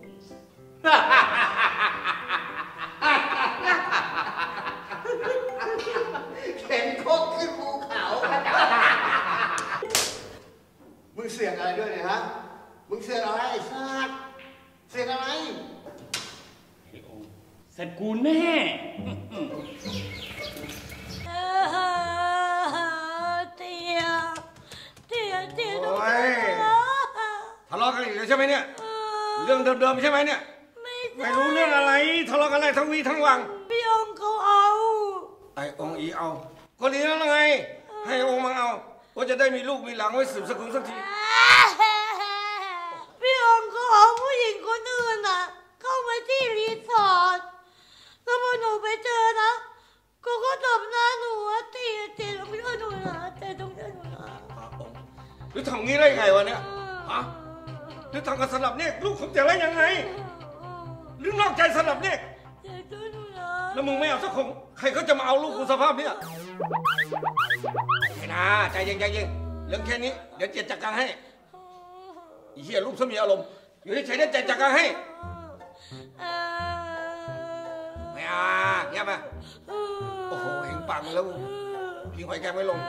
เข็นโคกขึ้นภูเขามึงเสียงอะไรด้วยเนี่ยฮะมึงเสียงอะไรไอ้ซาดเสียงอะไรไอ้องค์เสร็จกูแน่เตี่ยเตี่ยเตี่ยโอ้ยทะเลาะกันอีกแล้วใช่ไหมเนี่ย เรื่องเดิมๆใช่ไหมเนี่ย ไม่รู้เรื่องอะไรทะเลาะกันอะไรทั้งวีทั้งวังพี่องค์เขาเอาไอ้องค์อีเอา ก็ดีแล้วไง ให้องค์มาเอาว่าจะได้มีลูกมีหลังไว้สืบสกุลสักทีพี่องค์เขาเอาผู้หญิงคนอื่นน่ะเข้ามาที่รีสอร์ทแล้วพอหนูไปเจอนะเขาก็ตบหน้าหนูว่าเตี๋ยเตี๋ยต้องเชื่อหนูนะเตี๋ยต้องเชื่อหนูนะหรือทำงี้ได้ไงวะเนี่ยฮะหรือทำกับสลับเนี่ยลูกผมจะได้ยังไงหรือนอกใจสลับเนี่ยเตี๋ยช่วยหนูนะแล้วมึงไม่เอาสักคงใครเขาจะมาเอาลูกกูสภาพเนี่ยไอ้นาใจเย็นใจเย็นเรื่องแค่นี้เดี๋ยวเจ็ดจัดการให้ไอ้เหี้ยลูกสมีอารมณ์อยู่เฉยๆเนี่ยเจ็ดจัดการให้ไม่เอาเงียบมาโอ้โหเห็นปากมึงแล้วพิงหอยแกงไม่ลง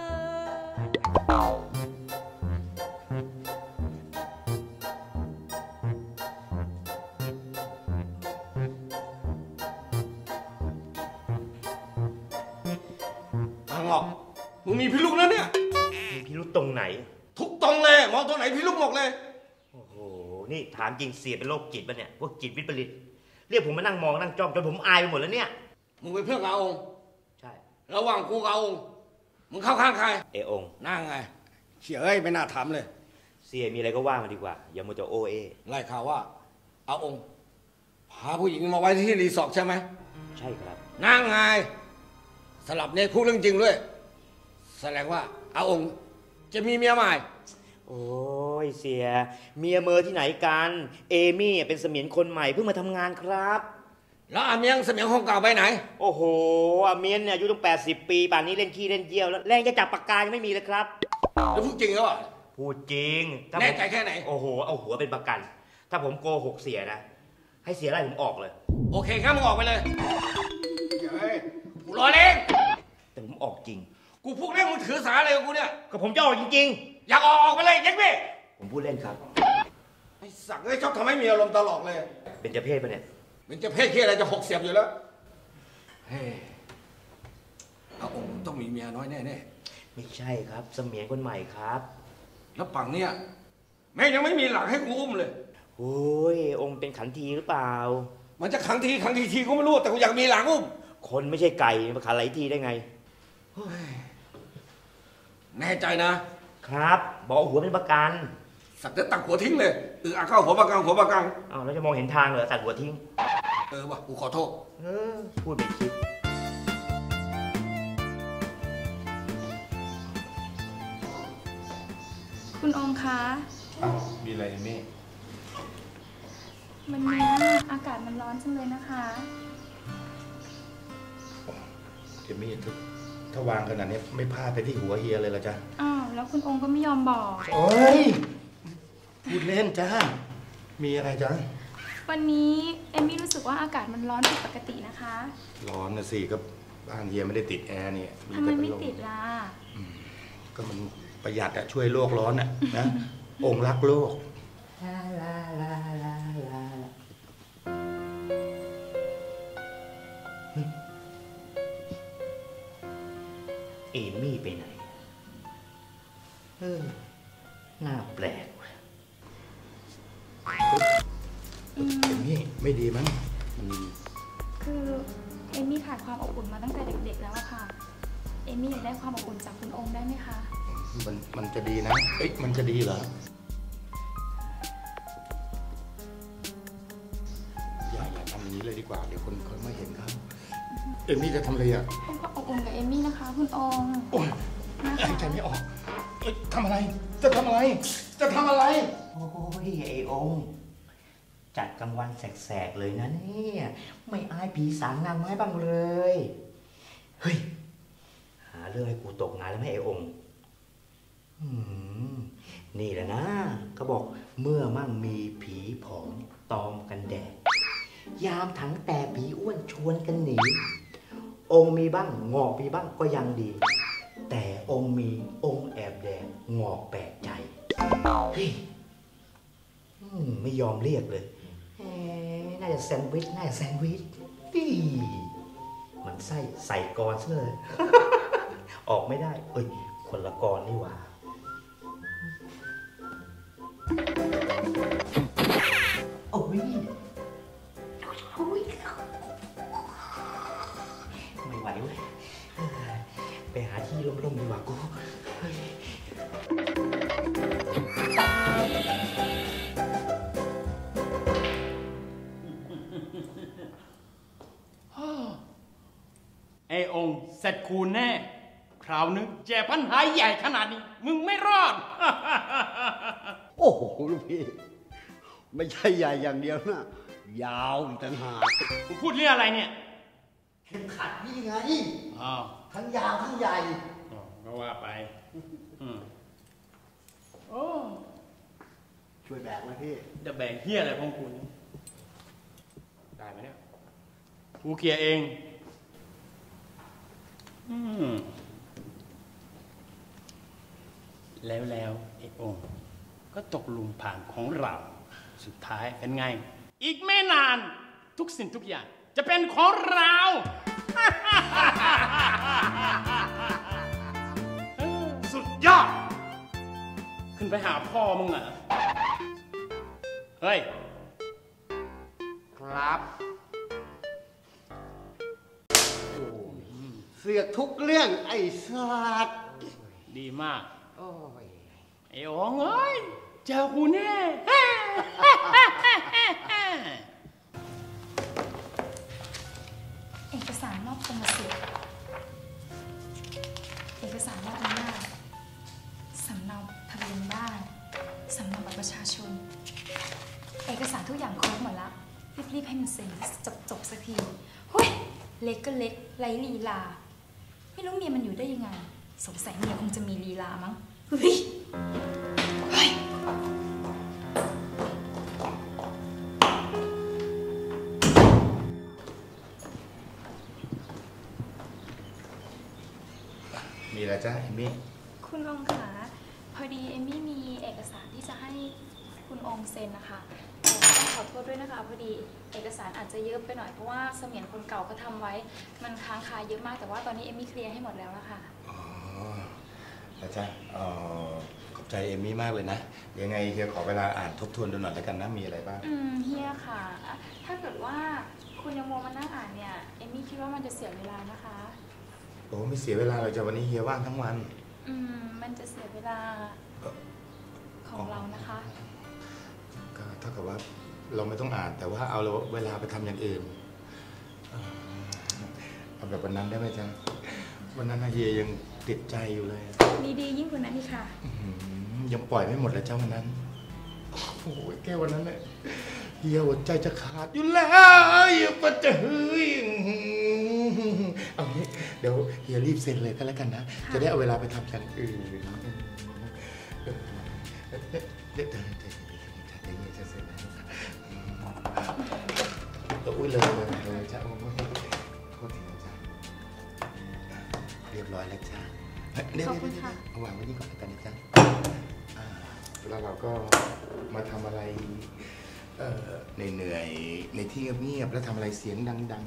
งอกมึงมีพิรุธนะเนี่ยมีพิรุธตรงไหนทุกตรงเลยมองตรงไหนพิรุธหมดเลยโอ้โหนี่ถามจริงเสียเป็นโรคจิตปะเนี่ยพวกจิตวิปริตเรียกผมมานั่งมองนั่งจ้องจนผมอายไปหมดแล้วเนี่ยมึงเป็นเพื่อนกับอาองค์ใช่ระหว่างกูกับอาองค์มึงเข้าข้างใครเอองค์นั่งไงเฉยไม่น่าถามเลยเสียมีอะไรก็ว่ามาดีกว่าอย่ามัวแต่โอเอไล่ข่าวว่าอาองค์พาผู้หญิงมาไว้ที่รีสอร์ทใช่ไหมใช่ครับนั่งไงสลับเนี่ยพูดเรื่องจริงด้วยแสดงว่าอาองค์จะมีเมียใหม่โอ้ยเสียเมียเมอที่ไหนกันเอมี่เป็นเสมียนคนใหม่เพิ่งมาทำงานครับแล้วอาเมียงเสมียนคนเก่าไปไหนโอ้โหอาเมียนเนี่ยอายุตั้งแปดสิบปีป่านนี้เล่นขี้เล่นเยี่ยวแล้วแรงจะจับปากกายังไม่มีเลยครับแล้วพูดจริงหรือเปล่าพูดจริงแน่ใจแค่ไหนโอ้โหเอาหัวเป็นประกันถ้าผมโกหกเสียนะให้เสียไล่ผมออกเลยโอเคงั้นมึงออกไปเลยเฮ้ยกูรอเล่นแต่ผมออกจริงกูพูดเล่นมึงถือสาอะไรกับกูเนี่ยก็ผมจะออกจริงๆอยากออกออกไปเลยยังไงผมพูดเล่นครับไอ้สักเอ้ยชอบทำให้มีอารมณ์ตลอดเลยเป็นจะเพศปะเนี่ยเป็นจะเพศที่อะไรจะหกเสียบอยู่แล้วเฮ้อาองค์ต้องมีเมียน้อยแน่แน่ไม่ใช่ครับเสมียนคนใหม่ครับแล้วปังเนี่ยแม่ยังไม่มีหลังให้กูอุ้มเลยโอ้ยองค์เป็นขันทีหรือเปล่ามันจะขังทีขังทีทีก็ไม่รู้แต่กูอยากมีหลังอุ้มคนไม่ใช่ไก่มาขันไหลทีได้ไงแน่ใจนะครับบอกหัวเป็นประกันสักจะตัดหัวทิ้งเลยเอออาเข้าหัวประกันหัวประกันอ้าวแล้วจะมองเห็นทางเหรอตัดหัวทิ้งเออวะกูขอโทษเออพูดไม่คิดคุณองค์คะอ้าวมีอะไรเมี่วันนี้อากาศมันร้อนจังเลยนะคะเอมี่ถ้าวางขนาดนี้ไม่พลาดไปที่หัวเฮียเลยละจ๊ะอ้าวแล้วคุณองค์ก็ไม่ยอมบอกโอ้ยพูดเล่นจ้ามีอะไรจ๊ะวันนี้เอมี่รู้สึกว่าอากาศมันร้อนผิดปกตินะคะร้อนนะสิก็บ้านเฮียไม่ได้ติดแอร์นี่ทำไมไม่ติดล่ะก็มันประหยัดอะช่วยโลกร้อนอะนะองค์รักโลกลาลาลาลาลาเอมี่ไปไหนเออน่าแปลกว่ะเอมี่ไม่ดีมั้งคือเอมี่ขาดความอบอุ่นมาตั้งแต่เด็กๆแล้วอะค่ะเอมี่อยากได้ความอบอุ่นจากคุณองค์ได้ไหมคะมันมันจะดีนะเอ๊ะมันจะดีเหรออย่าอย่าทำอย่างนี้เลยดีกว่าเดี๋ยวคนเขาไม่เห็นครับเอมี่จะทำอะไรอ่ะผมก็อบอุ่นกับเอมี่นะคะคุณองค์โอ้ยหายใจไม่ออกเอ๊ะทำอะไรจะทำอะไรจะทำอะไรโอ้ยไอ้องค์จัดกลางวันแสกๆเลยนะเนี่ยไม่อายผีสางนางไม้บ้างเลยเฮ้ยหาเรื่องให้กูตกงานแล้วไหมไอ้องค์นี่แหละนะเขาบอกเมื่อมั่งมีผีผอมตอมกันแดดยามถังแต่ผีอ้วนชวนกันหนีองค์มีบ้างงอกมีบ้างก็ยังดีแต่องค์มีองค์แอบแดงงอกแปลกใจเฮ้ยไม่ยอมเรียกเลยน่าจะแซนด์วิชน่าจะแซนด์วิชดีมันไส้ใส่กรซะเลยออกไม่ได้เอ้ยคนละกรนี่หว่าโอ้ยไม่ไหวเว้ยไปหาที่ร่มๆดีกว่ากูไอ้องค์เสร็จคูณแน่คราวนึงแจปัญหาใหญ่ขนาดนี้มึงไม่รอดโอ้โหลูกพี่ไม่ใช่ใหญ่อย่างเดียวนะยาวอีกต่างหากมึงพูดเรื่องอะไรเนี่ยเข็มขัดนี่ไงอ้าวทั้งยาวทั้งใหญ่ก็ว่าไปโอ้ช่วยแบกไหมพี่จะแบกเหี้ยอะไรของคุณได้ไหมเนี่ยกูเคลียร์เองอืมแล้วแล้วไอ้องค์ก็ตกลุมผ่านของเราสุดท้ายเป็นไงอีกไม่นานทุกสิ่งทุกอย่างจะเป็นของเราสุดยอดขึ้นไปหาพ่อมึงอ่ะเฮ้ยครับสือกทุกเรื่องไอ้สัตว์ดีมากโอ้ยไอ้อ๋องเอ้ยเจอกูแน่เอกสารมอบกรรมสิทธิ์เอกสารมอบอำนาจสำเนาทะเบียนบ้านสำเนาบัตรประชาชนเอกสารทุกอย่างครบหมดแล้วรีบๆให้มันเสร็จจบจบสักทีเฮ้ยเล็กก็เล็กไร้ลีลาไม่รู้เมียมันอยู่ได้ยังไงสงสัยเมียคงจะมีลีลามั้งเฮ้ยเฮ้ยมีอะไรจ้าเอมมี่คุณองค์คะพอดีเอมมี่มีเอกสารที่จะให้คุณองค์เซ็นนะคะต้องขอโทษด้วยนะคะพอดีเอกสารอาจจะเยอะไปหน่อยเพราะว่าเสมียนคนเก่าเขาทำไว้มันค้างคาเยอะมากแต่ว่าตอนนี้เอมมี่เคลียร์ให้หมดแล้วนะคะอ๋อแล้วจ้าขอบใจเอมมี่มากเลยนะยังไงเฮียขอเวลาอ่านทบทวนดูหน่อยแล้วกันนะมีอะไรบ้างอืมเฮียค่ะถ้าเกิดว่าคุณยังมัวมานั่งอ่านเนี่ยเอมมี่คิดว่ามันจะเสียเวลานะคะโอ้ไม่เสียเวลาเลยจ้ะวันนี้เฮียว่างทั้งวันอืมมันจะเสียเวลาของเรานะคะก็เท่ากับว่าเราไม่ต้องอ่านแต่ว่าเอาเวลาไปทำอย่างอื่นเอาแบบวันนั้นได้ไหมจ๊ะวันนั้นเฮียยังติดใจอยู่เลยมีดียิ่งกว่านั้นนี่ค่ะยังปล่อยไม่หมดเลยเจ้าวันนั้นโอ้ยแค่วันนั้นเนี่ยเฮียหัวใจจะขาดอยู่แล้วเฮียปะจะเฮ้ยเอางี้เดี๋ยวเฮียรีบเซ็นเลยก็แล้วกันนะจะได้เอาเวลาไปทำอย่างอื่นเดี๋ยวเดี๋ยวเดี๋ยวเดี๋ยวจะเซ็นนะตัวอุ้ยเลยเลยเลยจ้าโอ้ยโทษทีนะจ้าเรียบร้อยแล้วจ้าขอบคุณค่ะเอาวางไว้นี่ก่อนแล้วกันนะจ๊ะแล้วเราก็มาทำอะไรเหนื่อยๆในที่เงียบๆแล้วทำอะไรเสียงดัง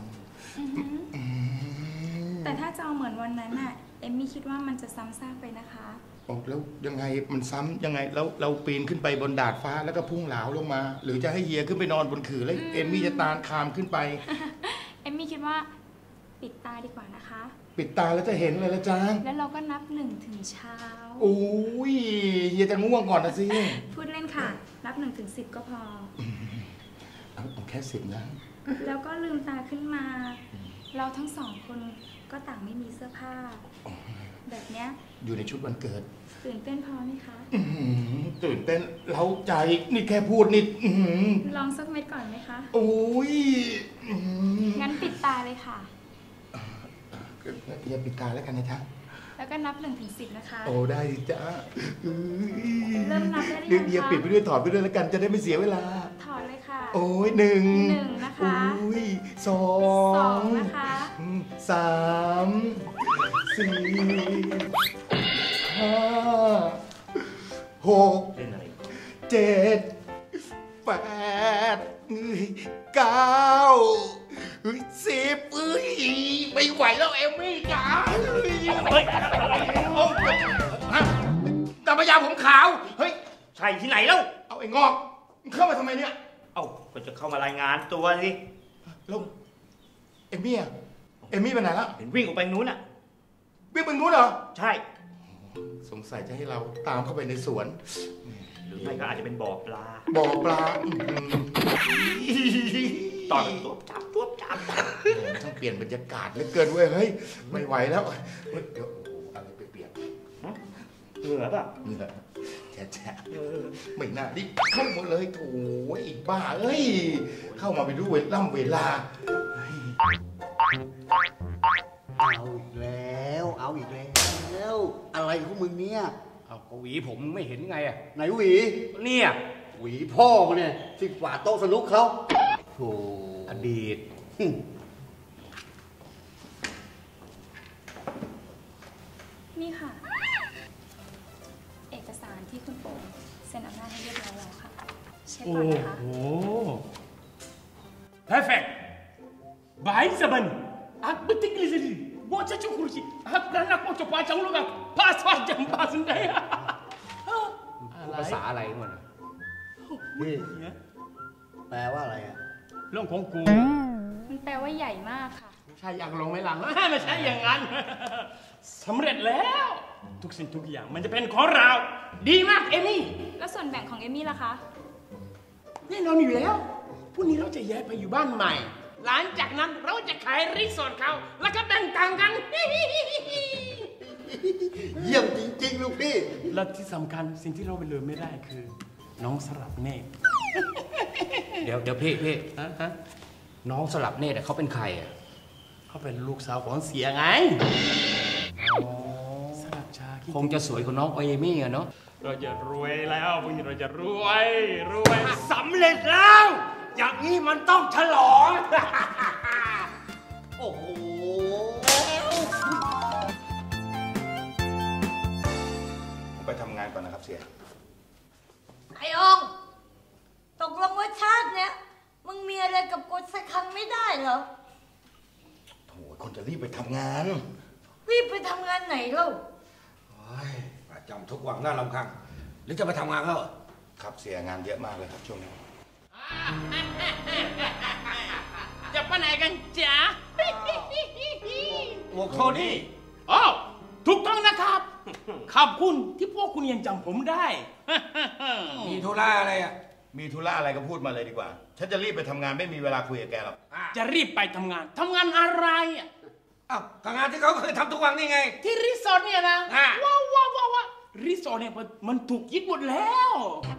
ๆแต่ถ้าจะเอาเหมือนวันนั้นน่ะเอมมี่คิดว่ามันจะซ้ำซากไปนะคะโอ้แล้วยังไงมันซ้ำยังไงแล้วเราปีนขึ้นไปบนดาดฟ้าแล้วก็พุ่งเหลาลงมาหรือจะให้เฮียขึ้นไปนอนบนขื่อแล้วเอมมี่จะตานคามขึ้นไปเอมมี่คิดว่าปิดตาดีกว่านะคะปิดตาแล้วจะเห็นเลยละจ้าแล้วเราก็นับหนึ่งถึงเช้าโอ้ยเฮียจะง่วงก่อนนะสิพูดเล่นค่ะนับหนึ่งถึงสิบก็พอเอาแค่สิบนะแล้วก็ลืมตาขึ้นมาเราทั้งสองคนก็ต่างไม่มีเสื้อผ้าแบบเนี้ยอยู่ในชุดวันเกิดตื่นเต้นพอไหมคะตื่นเต้นเล้าใจนี่แค่พูดนิดลองสักเม็ดก่อนไหมคะโอ้ยงั้นปิดตาเลยค่ะอย่าปิดตาแล้วกันนะจ๊ะแล้วก็นับหนึ่งถึงสิบนะคะโอ้ได้จ้าเริ่มนับได้เลยค่ะเดี๋ยวปิดไปด้วยถอดไปด้วยแล้วกันจะได้ไม่เสียเวลาถอดเลยค่ะโอ้ยหนึ่งหนึ่งนะคะโอ้ยสองสองนะคะสามสี่ห้าหกเจ็ดแปดเก้าสิบเอ้ยไม่ไหวแล้วเอมมี่จ๋าเฮ้ยโอ้ยฮะตาพยาผมขาวเฮ้ยใช่ที่ไหนแล้วเอาไอ้งอกเข้ามาทำไมเนี่ยเอ้าก็จะเข้ามารายงานตัวสิแล้วเอมมี่อะเอมมี่ไปไหนแล้วเห็นวิ่งออกไปนู้นอะวิ่งไปนู้นเหรอใช่สงสัยจะให้เราตามเข้าไปในสวนหรือไม่ก็อาจจะเป็นบ่อปลาบ่อปลาตอนตัวจับตัวจับต้องเปลี่ยนบรรยากาศเหลือเกินเว้ยเฮ้ยไม่ไหวแล้วเดี๋ยวอะไรไปเปลี่ยนเหงื่อป่ะเหงื่อแฉะแฉะไม่น่าดิเข้ามาเลยโถ่อีกบ้าเอ้ยเข้ามาไปดูเวล่ำเวลาเอาอีกแล้วเอาอีกแล้วอะไรของมึงเนี่ยเอาหวีผมไม่เห็นไงอะไหนหวีเนี่ยหวีพ่อเนี่ยที่กวาดโต๊ะสนุกเขาโธ่อดีตนี่ค่ะเอกสารที่คุณโป่งเซ็นอำนาจให้เรียบร้อยแล้วค่ะเช็คก่อนนะคะโอ้ perfect baik saban ak betik lizali bocah cukurci ak beranak bocah pacang lu kan pas pas jam pas sendiri ภาษาอะไรมันนี่แปลว่าอะไรอะเรื่องของกูมันแปลว่าใหญ่มากค่ะใช่อยากลงไหมล่ะไม่ใช่อย่างนั้นสำเร็จแล้วทุกสิ่งทุกอย่างมันจะเป็นของเราดีมากเอมี่แล้วส่วนแบ่งของเอมี่ล่ะคะแน่นอนอยู่แล้วพรุ่งนี้เราจะย้ายไปอยู่บ้านใหม่หลังจากนั้นเราจะขายรีสอร์ทเขาแล้วก็แบ่งตังค์กันเยี่ยมจริงๆลูกพี่และที่สำคัญสิ่งที่เราไปลืมไม่ได้คือน้องสลับเนตรเดี๋ยวเดี๋ยวพี่พี่น้องสลับเนตรเขาเป็นใครอ่ะเขาเป็นลูกสาวของเสียไงสลับชาคงจะสวยกว่าน้องเอมี่อะเนาะเราจะรวยแล้วพวกนี้เราจะรวยรวยสำเร็จแล้วอย่างนี้มันต้องฉลองโอ้โหผมไปทำงานก่อนนะครับเสียไอ้องตกลงว่าชาติเนี้ยมึงมีอะไรกับกูสักครั้งไม่ได้เหรอโถ่คนจะรีบไปทำงานรีบไปทำงานไหนเล่าประจำทุกวันน่ารำคาญหรือจะไปทำงานแล้วครับเสียงานเยอะมากเลยครับช่วงนี้จะไปไหนกันจ๊ะหมวกโทนี่อ๋อถูกต้องนะครับขอบคุณที่พวกคุณยังจำผมได้มีธุระอะไรอ่ะมีธุระอะไรก็พูดมาเลยดีกว่าฉันจะรีบไปทำงานไม่มีเวลาคุยกับแกหรอกจะรีบไปทำงานทำงานอะไรอ่ะอ้าวทำงานที่เขาเคยทำทุกวันนี่ไงที่รีสอร์ทเนี่ยนะว้าวว้าวว้าวรีสอร์ทเนี่ยมันถูกยึดหมดแล้ว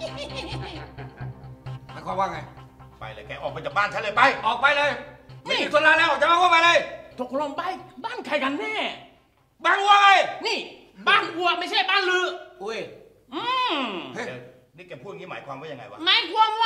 หมายความว่าไงไปเลยแกออกไปจากบ้านฉันเลยไปออกไปเลยไม่มีธุระแล้วจะมาว่าไปเลยตกลงไปบ้านใครกันแน่บ้านวัวไงนี่บ้านวัวไม่ใช่บ้านลืออุ้ยอืมนี่แกพูดอย่างนี้หมายความว่ายังไงวะหมายความว่า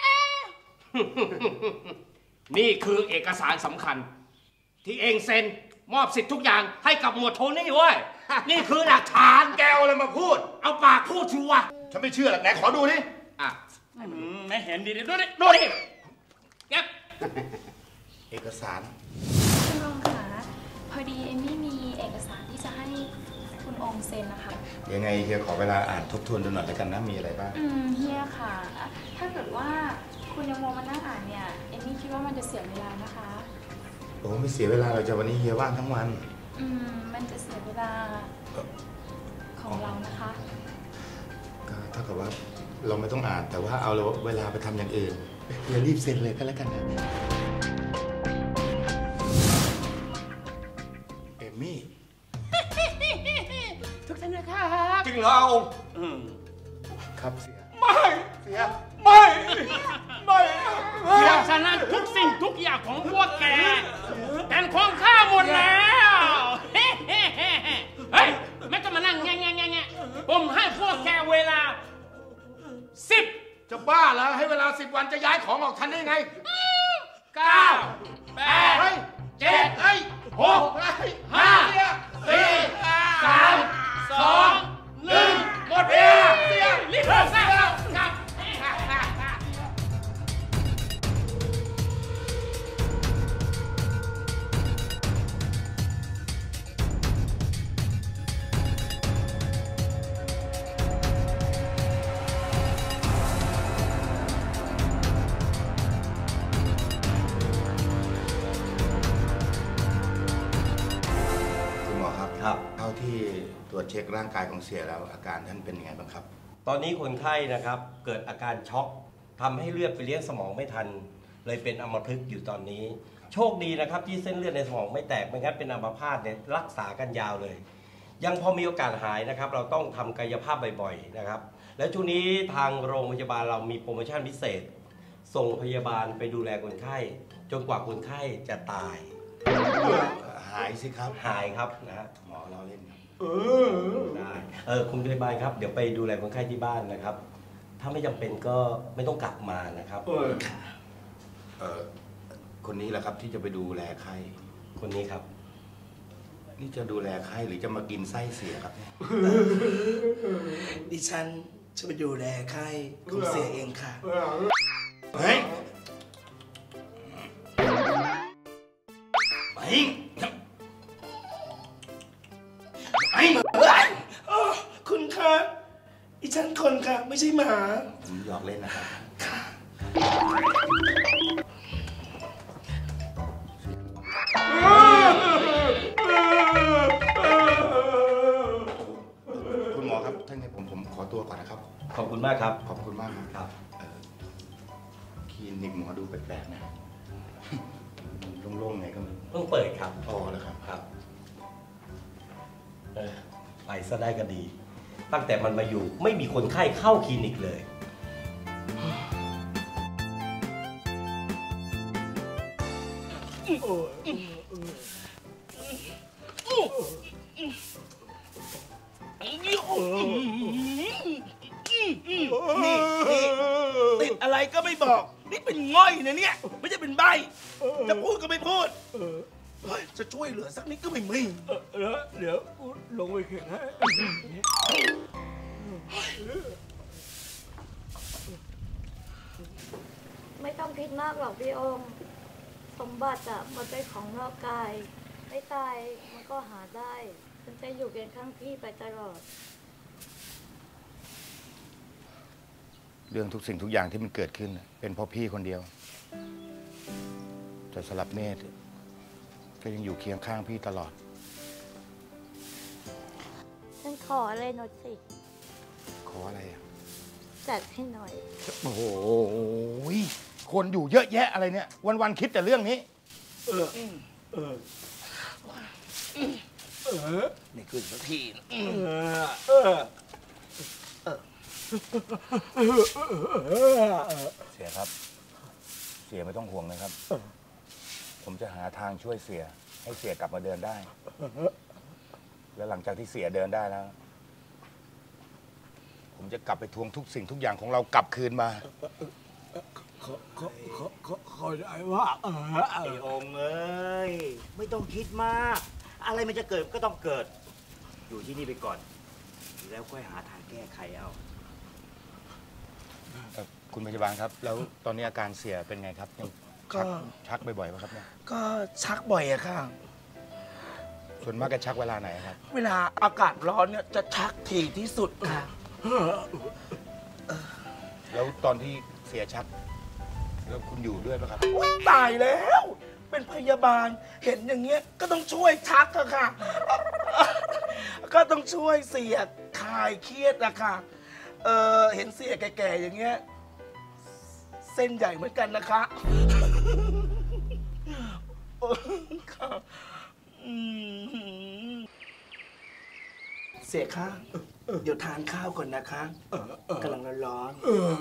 นี่คือเอกสารสำคัญที่เองเซ็นมอบสิทธิ์ทุกอย่างให้กับหมวดโทนี่เว้ยนี่คือหลักฐานแกเอาอะไรมาพูดเอาปากพูดชัวฉันไม่เชื่อหรอกไหนขอดูนี่อ่ะไม่เห็นดีดูดิดูดิเก็บเอกสารคุณองค์คะพอดีเอมี่มีเอกสารที่จะให้คุณองค์เซ็นนะคะยังไงเฮียขอเวลาอ่านทบทวนดูหน่อยแล้วกันนะมีอะไรบ้างอืมเฮียค่ะถ้าเกิดว่าคุณยังมองมานั่งอ่านเนี่ยเอมี่คิดว่ามันจะเสียเวลานะคะโอ้ไม่เสียเวลาเราจะวันนี้เฮียว่างทั้งวันอืมมันจะเสียเวลาของเรานะคะก็เท่ากับว่าเราไม่ต้องอ่านแต่ว่าเอาเวลาไปทำอย่างอื่นเฮียรีบเซ็นเลยก็แล้วกันนะเอมี่ทุกท่านนะครับจริงเหรอองค์ครับเสียไม่เสียไม่ไม่เพราะฉะนั้นทุกสิ่งทุกอย่างของพวกแกเป็นของข้าหมดแล้วเฮ้ยไม่ต้องมานั่งแง่แง่แง่ผมให้พวกแกเวลาสิบจะบ้าเหรอให้เวลาสิบวันจะย้ายของออกทันได้ไงเก้าแปดเจ็ดหกห้าสี่สามสองหนึ่งหมดเวลารีบเพิ่มครับเท่าที่ตรวจเช็คร่างกายของเสียแล้วอาการท่านเป็นยังไงบ้างครับตอนนี้คนไข้นะครับเกิดอาการช็อกทำให้เลือดไปเลี้ยงสมองไม่ทันเลยเป็นอัมพฤกษ์อยู่ตอนนี้โชคดีนะครับที่เส้นเลือดในสมองไม่แตกไม่งั้นเป็นอัมพาตเนี่ยรักษากันยาวเลยยังพอมีโอกาสหายนะครับเราต้องทำกายภาพบ่อยๆนะครับและช่วงนี้ทางโรงพยาบาลเรามีโปรโมชั่นพิเศษส่งพยาบาลไปดูแลคนไข้จนกว่าคนไข้จะตายหายสิครับหายครับนะฮะหมอเราเล่นครับเออได้เออคุณพยาบาลครับเดี๋ยวไปดูแลคนไข้ที่บ้านนะครับถ้าไม่จำเป็นก็ไม่ต้องกลับมานะครับเออเออคนนี้แหละครับที่จะไปดูแลไข้คนนี้ครับนี่จะดูแลไข้หรือจะมากินไส้เสียครับดิฉันจะไปดูแลไข้ของเสียเองค่ะเฮ้ยไอ้คุณคะดิฉันคนค่ะไม่ใช่หมาผมหยอกเล่นนะครับค่ะถ้าไงผมผมขอตัวก่อนนะครับขอบคุณมากครับขอบคุณมากครับครับคลินิกหมอดูแปลกๆนะโล่งๆไงก็ไม่เพิ่งเปิดครับอ๋อแล้วครับครับเออไปซะได้ก็ดี ตั้งแต่มันมาอยู่ไม่มีคนไข้เข้าคลินิกเลยนี่ติดอะไรก็ไม่บอก นี่เป็นง่อยนะเนี่ย ไม่ใช่เป็นใบ จะพูดก็ไม่พูดเฮ้ยจะช่วยเหลือสักนิดก็ไม่มีเดี๋ยวเดี๋ยวลงไปเข็นให้ไม่ต้องคิดมากหรอกพี่องค์สมบัติอะมันเป็นของนอกกายไม่ตายมันก็หาได้ฉันจะอยู่เคียงข้างพี่ไปตลอดเรื่องทุกสิ่งทุกอย่างที่มันเกิดขึ้นเป็นเพราะพี่คนเดียวแต่สลับเนตรก็ยังอยู่เคียงข้างพี่ตลอดฉันขออะไรหน่อยสิขออะไรอ่ะจัดให้หน่อยโอ้โหคนอยู่เยอะแยะอะไรเนี่ยวันๆคิดแต่เรื่องนี้เออเออเออไม่ขึ้นสักทีเออเออเสียครับเสียไม่ต้องห่วงนะครับผมจะหาทางช่วยเสียให้เสียกลับมาเดินได้แล้วหลังจากที่เสียเดินได้แล้วผมจะกลับไปทวงทุกสิ่งทุกอย่างของเรากลับคืนมาเขาเขาเขาเขาเขาได้ว่าเออไอ้องค์เอ้ยไม่ต้องคิดมากอะไรมันจะเกิดก็ต้องเกิดอยู่ที่นี่ไปก่อนแล้วค่อยหาทางแก้ไขเอาคุณพยาบาลครับแล้วตอนนี้อาการเสียเป็นไงครับยังชักชักบ่อยๆไหมครับเนี่ยก็ชักบ่อยอะค่ะส่วนมากจะชักเวลาไหนครับเวลาอากาศร้อนเนี่ยจะชักถี่ที่สุดค่ะแล้วตอนที่เสียชักแล้วคุณอยู่ด้วยป่ะครับตายแล้วเป็นพยาบาลเห็นอย่างเงี้ยก็ต้องช่วยชักอะค่ะก็ต้องช่วยเสียคลายเครียดอะค่ะเออเห็นเสียแก่ๆอย่างเงี้ยเส้นใหญ่เหมือนกันนะคะเสียค่ะเดี๋ยวทานข้าวก่อนนะคะกำลังร้อน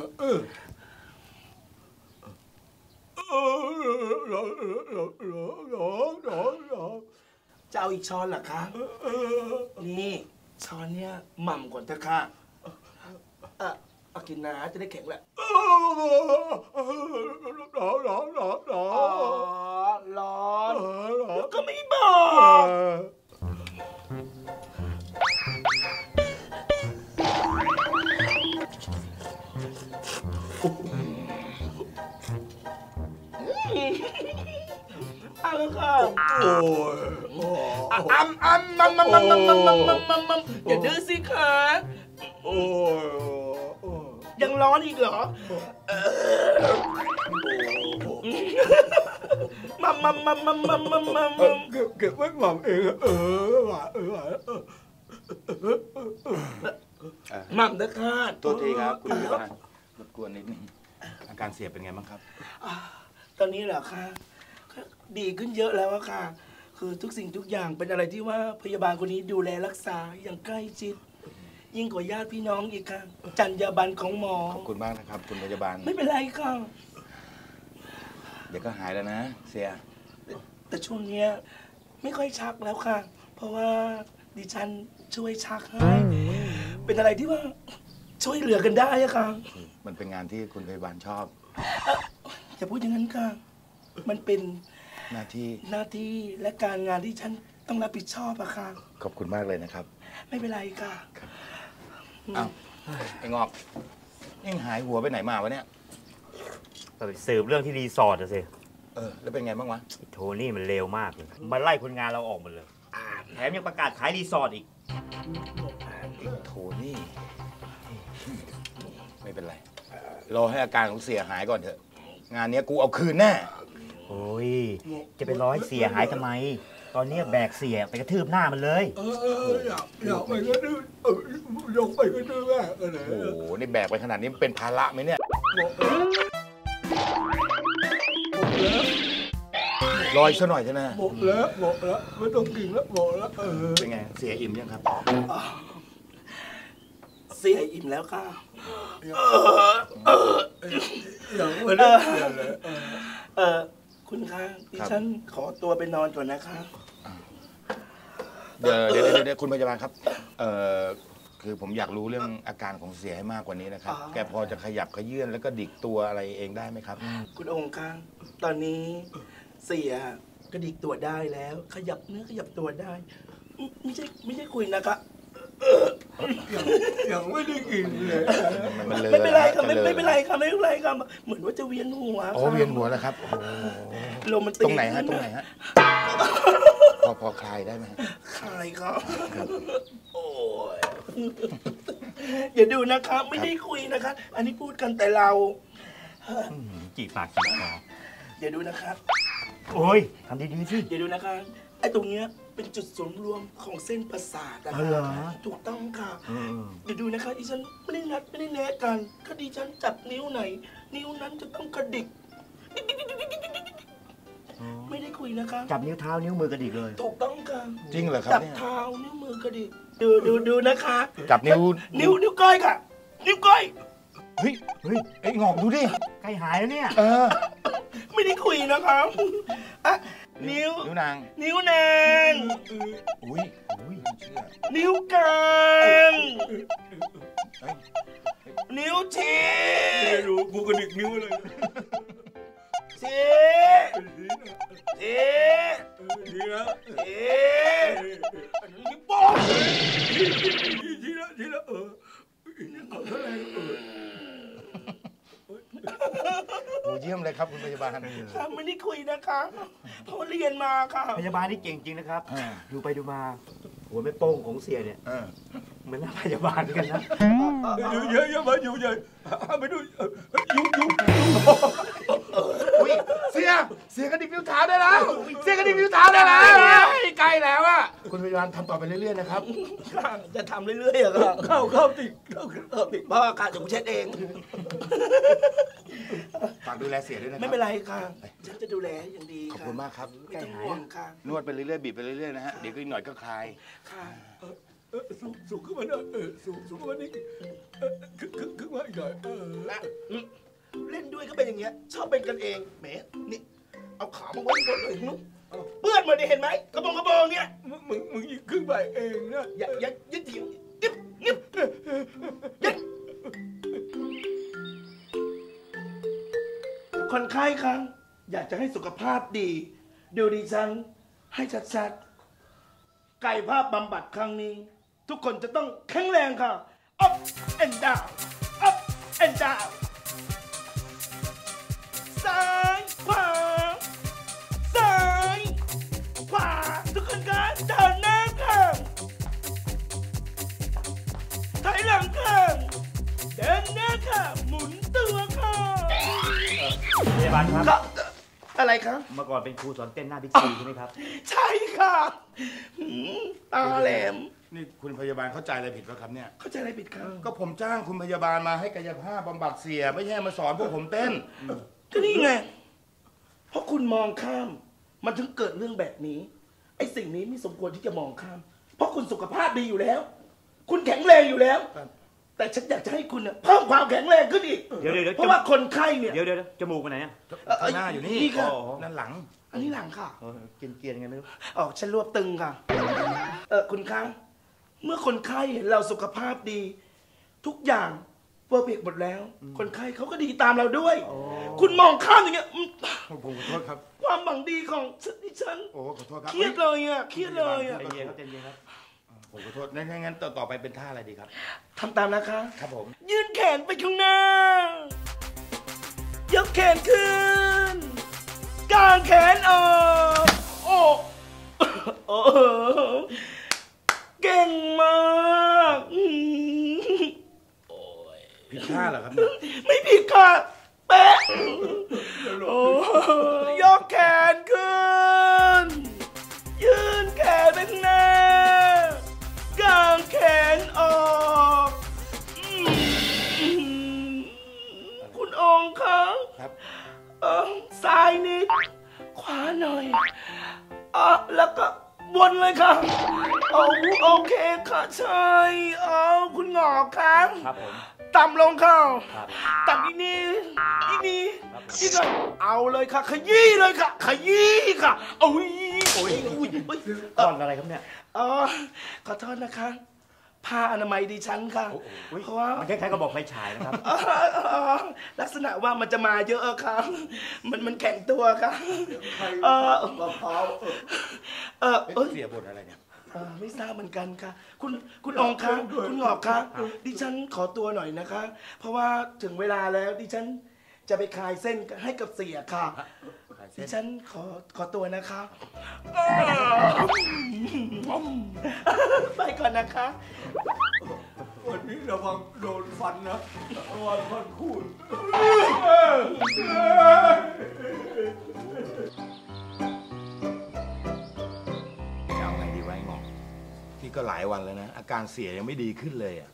จะเอาอีกช้อนเหรอคะนี่ช้อนเนี้ยหม่ำก่อนเถอะค่ะเอากินนะจะได้แข็งแหละร้อนร้อนร้อนร้อนร้อนแล้วก็ไม่บอกเอาละค่ะโอ้ยอัมอัมมัมมัมมัมมัมมัมมัมมัมมัมอย่าดื้อสิคะโอ้ยยังร้อนอีกเหรอมัมมัมมัมมัมมัมมัมมัมเก็บเก็บไว้หม่ำเองเออว่ะเออว่ะหม่ำนะค่ะตัวทีครับคุณพยาบาลรบกวนนิดนึงอาการเสียเป็นไงบ้างครับตอนนี้เหรอคะดีขึ้นเยอะแล้วอะค่ะคือทุกสิ่งทุกอย่างเป็นอะไรที่ว่าพยาบาลคนนี้ดูแลรักษาอย่างใกล้ชิดยิ่งกว่าญาติพี่น้องอีกค่ะจรรยาบรรณของหมอขอบคุณมากนะครับคุณพยาบาลไม่เป็นไรค่ะเดี๋ยวก็หายแล้วนะเสียแต่ช่วงนี้ไม่ค่อยชักแล้วค่ะเพราะว่าดิฉันช่วยชักให้เป็นอะไรที่ว่าช่วยเหลือกันได้อะค่ะมันเป็นงานที่คุณพยาบาลชอบอย่าพูดอย่างนั้นค่ะมันเป็นหน้าที่หน้าที่และการงานที่ฉันต้องรับผิดชอบอะค่ะขอบคุณมากเลยนะครับไม่เป็นไรค่ะอ้าวไอ้งอกยังหายหัวไปไหนมาวะเนี่ยไปสืบเรื่องที่รีสอร์ทอะสิเออแล้วเป็นไงบ้างวะโทนี่มันเลวมากเลยมาไล่คนงานเราออกหมดเลยแถมยังประกาศขายรีสอร์ทอีกโทนี่ไม่เป็นไรรอให้อาการของเสียหายก่อนเถอะงานนี้กูเอาคืนแน่โอ้ยจะไปร้อยเสียหายทำไมตอนนี้แบกเสียไปกระทืบหน้ามันเลยเออเอออยากอยากไปกระทืบยกไปก็ได้แม่เออไหนโอ้โหนี่แบกไปขนาดนี้เป็นภาระไหมเนี่ยลอยซะหน่อยใช่ไหมหมดแล้วหมดแล้วไม่ต้องกินแล้วหมดแล้วเออเป็นไงเสียอิ่มยังครับเสียอิ่มแล้วค่ะเออเอออย่างไม่ได้เสียเลยเออคุณคะดิฉันขอตัวไปนอนก่อนนะคะเดี๋ยวเดี๋ยวเดี๋ยวคุณพยาบาลครับเอ่อคือผมอยากรู้เรื่องอาการของเสียให้มากกว่านี้นะครับแกพอจะขยับขยื่นแล้วก็ดิกตัวอะไรเองได้ไหมครับคุณองค์คะตอนนี้เสียกระดิกตัวได้แล้ว ขยับเนื้อขยับตัวได้ไม่ใช่ไม่ใช่คุยนะคะยังไม่ได้กินเลยไม่เป็นไรครับไม่ไม่เป็นไรครับไม่เป็นไรครับเหมือนว่าจะเวียนหัวโอ้เวียนหัวแล้วครับโอ้ลมมันตีตรงไหนฮะตรงไหนฮะพอพอคลายได้ไหมคลายครับโอ้ยอย่าดูนะครับไม่ได้คุยนะครับอันนี้พูดกันแต่เราจีบปากจีบคออย่าดูนะครับโอ้ยทำดีๆสิอย่าดูนะครับไอ้ตรงเนี้ยเป็นจุดศูนย์รวมของเส้นประสาทนะคอ๋อเหรรัอบถูกต้องค่ะอืมอย่าดูนะคะดิฉันไม่ได้นัดไม่ได้แนะกันถ้าดิฉันจับนิ้วไหน นิ้วนั้นจะต้องกระดิกไม่ได้คุยนะคะจับนิ้วเท้านิ้วมือกระดิกเลยถูกต้องค่ะจริงเหรอครับจับเนี่ยเท้านิ้วมือกระดิกดูดูดูนะคะจับนิ้วนิ้วนิ้วก้อยค่ะ นิ้วก้อยเฮ้ยเฮ้ยไอ้งอกดูดิใกล้หายแล้วเนี่ยเออไม่ได้คุยนะคะอ่ะนิ้วนิ้วนางนิ้วนางอุ้ยอุ้ยเชื่อนิ้วกลางนิ้วชี้ไม่รู้กูกระดิกนิ้วเลยชี้ชี้ดีนะชี้นิ้วโป้งดีแล้วดีแล้วเออเอาเท่าไหร่เออโอ้เยี่ยมเลยครับคุณพยาบาลค่ะไม่ได้คุยนะคะเพราะเรียนมาค่ะพยาบาลนี่เก่งจริงนะครับ ดูไปดูมา หัวแม่โป้งของเสียเนี่ยเหมือนหน้าพยาบาลกันนะอยู่เยอะเยอะมาอยู่เยอะไปดูยุ่งยุ่งอุ้ยเสียเสียกระดิกนิ้วเท้าได้แล้วเสียกระดิกนิ้วเท้าได้แล้วใกล้แล้วอ่ะคุณพยาบาลทำต่อไปเรื่อยๆนะครับจะทำเรื่อยๆเหรอครับเข้าเข้าติดเข้าเข้าติดพ่อค่ะจะกูเช็ดเองฝากดูแลเสียด้วยนะครับไม่เป็นไรค่ะฉันจะดูแลอย่างดีขอบคุณมากครับไม่ต้องห่วงค่ะนวดไปเรื่อยๆบีบไปเรื่อยๆนะฮะเดี๋ยวก็อีกหน่อยก็คลายค่ะเออสูงสูงขึ้นมาหน่อยเออสูงสูงขึ้นมานิดเออขึ้นขึ้นขึ้นมาอีกหน่อยเออเล่นด้วยก็เป็นอย่างเงี้ยชอบเป็นกันเองแหมนี่เอาขามาไว้บนเลยนุ๊กเปื้อนมาดิเห็นไหมกระโปรงกระโปรงเนี่ยมึงมึงมึงยิงขึ้นไปเองนะอย่าอย่ายึดทิ้งยึดยึดยึดคนไข้ครับอยากจะให้สุขภาพดีดูดิฉันให้ชัดๆกายภาพบำบัดครั้งนี้ ทุกคนจะต้องแข็งแรงค่ะ up and down up and down ซ้ายขวาซ้ายขวาทุกคนคะเดินหน้าค่ะถอยหลังค่ะเดินหน้าค่ะหมุนตัวค่ะพยาบาลครับอะไรครับเมื่อก่อนเป็นครูสอนเต้นหน้าบิ๊กซีใช่ไหมครับใช่ค่ะหืมตาแหลมนี่คุณพยาบาลเข้าใจอะไรผิดป่ะครับเนี่ยเข้าใจอะไรผิดครับก็ผมจ้างคุณพยาบาลมาให้กายภาพบำบัดเสียไม่ใช่มาสอนพวกผมเต้นก็นี่ไง เพราะคุณมองข้าม มันถึงเกิดเรื่องแบบนี้ ไอ้สิ่งนี้ไม่สมควรที่จะมองข้าม เพราะคุณสุขภาพดีอยู่แล้ว คุณแข็งแรงอยู่แล้ว แต่ฉันอยากจะให้คุณเนี่ยเพิ่มความแข็งแรงขึ้นอีกเดี๋ยวเดี๋ยวเพราะว่าคนไข้เนี่ยเดี๋ยวเดี๋ยวจมูกไปไหนอ่ะข้างหน้าอยู่นี่นี่ค่ะอ๋อนั่นหลังอันนี้หลังค่ะเกียนเกียนไงไม่รู้ออกฉันรวบตึงค่ะ เออคุณคะเมื่อคนไข้เห็นเราสุขภาพดี ทุกอย่างเพื่อเพียกหมดแล้ว คนไข้เขาก็ดีตามเราด้วย คุณมองข้ามอย่างเงี้ยอืมผมขอโทษครับความหวังดีของฉันดิฉันโอ้ขอโทษครับเครียดเลยอ่ะเครียดเลยอ่ะใจเย็นครับใจเย็นครับผมขอโทษงั้นงั้นต่อต่อไปเป็นท่าอะไรดีครับทำตามนะคะครับผมยื่นแขนไปข้างหน้า ยกแขนขึ้นกางแขนออกโอ้โอ้เก่งมากอืมผิดท่าเหรอครับเนี่ยไม่ผิดค่ะเป๊ะโอ้ยกแขนขึ้น ยื่นแขนไปข้างหน้ากางแขนออกเลยค่ะโอ้โอเคค่ะใช่เอาคุณหงอกค่ะครับผมต่ำลงค่ะครับต่ำอีกนิดอีกนิดอีกหน่อยเอาเลยค่ะขยี้เลยค่ะขยี้ค่ะโอ้ยโอ้ยอุ้ยก้อนอะไรครับเนี่ยอ๋อขอโทษนะคะผ้าอนามัยดิฉันค่ะเพราะว่ามันคล้ายๆกระบอกไฟฉายนะครับอ๋ออ๋อลักษณะว่ามันจะมาเยอะค่ะมันมันแข็งตัวค่ะเออมะพร้าวเออเออเสียบทอะไรเนี่ยเออไม่ทราบเหมือนกันค่ะคุณคุณองค์คะคุณหงอกคะดิฉันขอตัวหน่อยนะคะ เพราะว่าถึงเวลาแล้วดิฉันจะไปคลายเส้นให้กับเสียค่ะดิฉันขอขอตัวนะคะไปก่อนนะคะวันนี้ระวังโดนฟันนะระวังฟันคูดจะเอาไงดีวะไอ้หงอกพี่ก็หลายวันแล้วนะ อาการเสียยังไม่ดีขึ้นเลยอ่ะ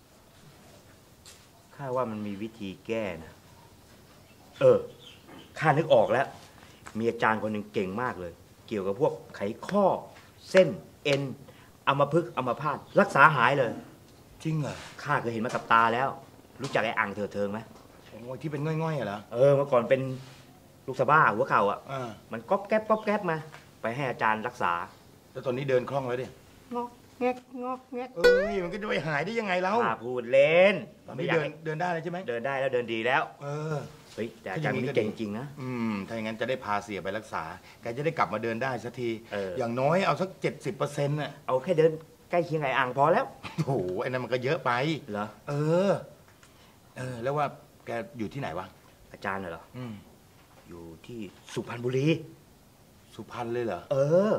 ข้าว่ามันมีวิธีแก้นะ เออ ข้านึกออกแล้ว มีอาจารย์คนหนึ่งเก่งมากเลย เกี่ยวกับพวกไขข้อ เส้น เอ็นอัมพฤกษ์อัมพาตรักษาหายเลยจริงเหรอข้าเคยเห็นมากับตาแล้ว รู้จักไอ้อ่างเถิดเทิงไหมโอ้ยที่เป็นง่อยๆอะเหรอเออ เมื่อก่อนเป็นลูกสะบ้าหัวเข่าอ่ะอ่ามันก๊อบแก๊บก๊อบแก๊บมา ไปให้อาจารย์รักษาแล้วตอนนี้เดินคล่องแล้วดิงอกแงกงอกแงกเอ้ยมันก็จะไปหายได้ยังไงแล้วข้าพูดเล่นตอนนี้เดินเดินได้แล้วใช่ไหมเดินได้แล้วเดินดีแล้วเออเฮ้ยแต่อาจารย์คนนี้เก่งจริงนะอืมถ้าอย่างนั้นจะได้พาเสียไปรักษาแกจะได้กลับมาเดินได้สักทีเอออย่างน้อยเอาสักเจ็ดสิบเปอร์เซ็นต์น่ะเอาแค่เดินใกล้เคียงไอ้อ่างพอแล้วโอ้โหไอ้นั่นมันก็เยอะไปเหรอเออ เออ แล้วว่าแกอยู่ที่ไหนวะอาจารย์เหรออืมอยู่ที่สุพรรณบุรีสุพรรณเลยเหรอเออ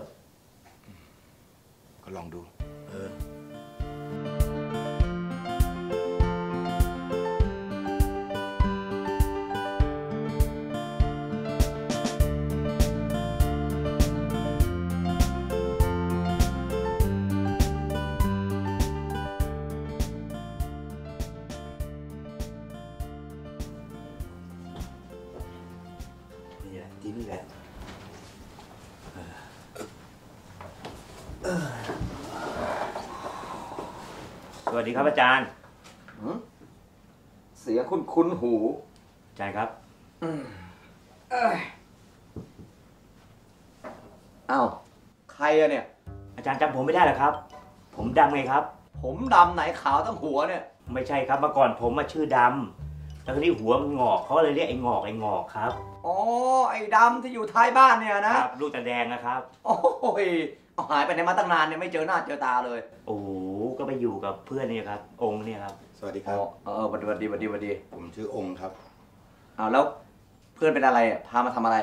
ก็ลองดูเออ นี่แหละที่นี่แหละสวัสดีครับอาจารย์เสียงคุ้นคุ้นหูอาจารย์ครับอ้าวใครอะเนี่ยอาจารย์จำผมไม่ได้หรอครับ ผมดำไงครับผมดำไหนขาวตั้งหัวเนี่ยไม่ใช่ครับเมื่อก่อนผมมาชื่อดำแล้วทีนี้หัวมันงอกเขาเลยเรียกไอ้งอกไอ้งอกครับอ๋อไอ้ดำที่อยู่ท้ายบ้านเนี่ยนะครับลูกตาแดงนะครับโอ้ยเอาหายไปไหนมาตั้งนานเนี่ยไม่เจอหน้าเจอตาเลยโอ้โหก็ไปอยู่กับเพื่อนเนี่ยครับ องค์เนี่ยครับสวัสดีครับเออวันดีวันดีวันดีวันดีผมชื่อองค์ครับอ้าวแล้วเพื่อนเป็นอะไรอ่ะพามาทำอะไร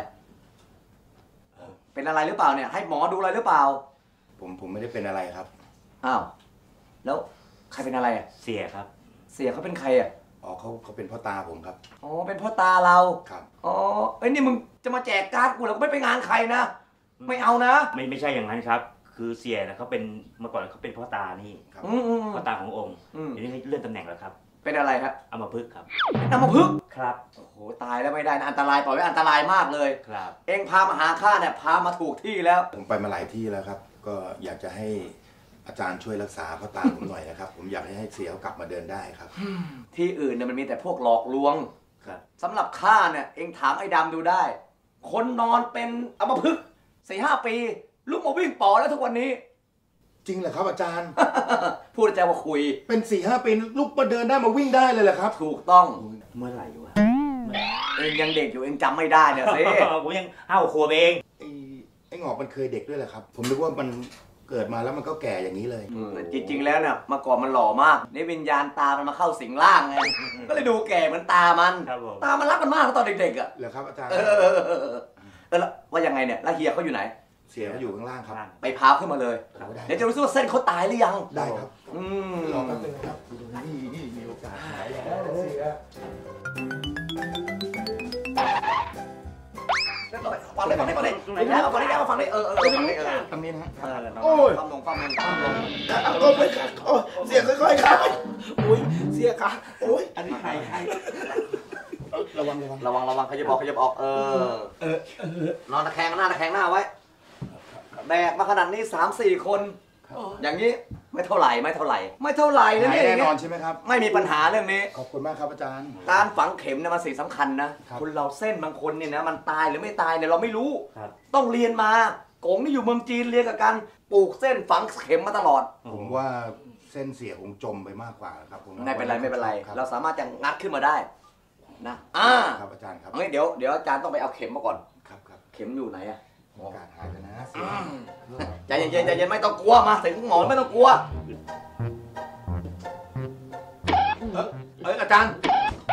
เป็นอะไรหรือเปล่าเนี่ย ให้หมอดูอะไรหรือเปล่าผมผมไม่ได้เป็นอะไรครับอ้าวแล้วใครเป็นอะไรอ่ะเสียครับเสียเขาเป็นใครอ่ะอ๋อเขาเขาเป็นพ่อตาผมครับอ๋อเป็นพ่อตาเราครับอ๋อเอ้ยนี่มึงจะมาแจกการ์ดกูเหรอกูไม่ไปงานใครนะไม่เอานะไม่ไม่ใช่อย่างนั้นครับ คือเสียนะเขาเป็นเมื่อก่อนเขาเป็นพ่อตานี่อืมอืมพ่อตาขององค์อืมเดี๋ยวนี้ให้เลื่อนตำแหน่งแล้วครับเป็นอะไรฮะอัมพฤกษ์ครับน้ำมะพึกษ์ครับโอ้โหตายแล้วไม่ได้นะอันตรายปล่อยไว้อันตรายมากเลยครับเองพามาหาข้าเนี่ยพามาถูกที่แล้วผมไปมาหลายที่แล้วครับ ก็อยากจะให้อาจารย์ช่วยรักษาพ่อตาผมหน่อยนะครับ ผมอยากให้ให้เสียเขากลับมาเดินได้ครับที่อื่นเนี่ยมันมีแต่พวกหลอกลวงครับสำหรับข้าเนี่ยเองถามไอ้ดำดูได้ คนนอนเป็นอัมพฤกษ์สี่ห้าปีลุกมาวิ่งป่อแล้วทุกวันนี้จริงเหรอครับอาจารย์พูดใจว่าคุยเป็นสี่ห้าปีลุกมาเดินได้มาวิ่งได้เลยเหรอครับถูกต้องเมื่อไหร่วะเองยังเด็กอยู่เองจำไม่ได้เนี่ยสิผมยังห้าวขวบเองไอ้ไอ้งอกมันเคยเด็กด้วยเหรอครับ ผมนึกว่ามันเกิดมาแล้วมันก็แก่อย่างนี้เลยจริงๆแล้วเนี่ยเมื่อก่อนมันหล่อมากนี่วิญญาณตามันมาเข้าสิงร่างไง ก็เลยดูแก่เหมือนตามันครับผมตามันรักมันมากตอนเด็กๆอ่ะเหรอครับอาจารย์เออเออเออเออเออแล้วว่ายังไงเนี่ยแล้วเฮียเขาอยู่ไหนเสียเขาอยู่ข้างล่างครับไปพาขึ้นมาเลย เดี๋ยวจะรู้สึกว่าเส้นเขาตายหรือยังได้ครับอืมรอแป๊บนึงนะครับนี่มีโอกาสหายแล้วเสียฟังเลยฟังเลยฟังเลยฟังเลยฟังเลยฟังเลยเออเออฟังเลยเออตรงนี้นะฮะโอ้ยฟังลงฟังลงฟังลงโอ้ยโอ้ยเสียค่อยๆครับโอ้ยเสียค่ะโอ้ยอันนี้ใครใครระวังระวังระวังระวังขยับออกขยับออกเออเออเออนอนตะแคงหน้าตะแคงหน้าไว้แบกมาขนาดนี้สามสี่คนอย่างนี้ไม่เท่าไหร่ไม่เท่าไหร่ไม่เท่าไหร่นะเนี่ยแน่นอนใช่ไหมครับไม่มีปัญหาเรื่องนี้ขอบคุณมากครับอาจารย์การฝังเข็มเนี่ยมันสิ่งสำคัญนะคนเราเส้นบางคนเนี่ยนะมันตายหรือไม่ตายเนี่ยเราไม่รู้ต้องเรียนมาโกงนี่อยู่เมืองจีนเรียนกับการปลูกเส้นฝังเข็มมาตลอดผมว่าเส้นเสียคงจมไปมากกว่าครับผมไม่เป็นไรไม่เป็นไรเราสามารถจะงัดขึ้นมาได้นะอ่าครับอาจารย์ครับงั้นเดี๋ยวเดี๋ยวอาจารย์ต้องไปเอาเข็มมาก่อนครับครับเข็มอยู่ไหนอะโอกาสหายไปนะใจเย็นใจเย็นไม่ต้องกลัวมาถึงหมอนไม่ต้องกลัวเอ้ยอาจารย์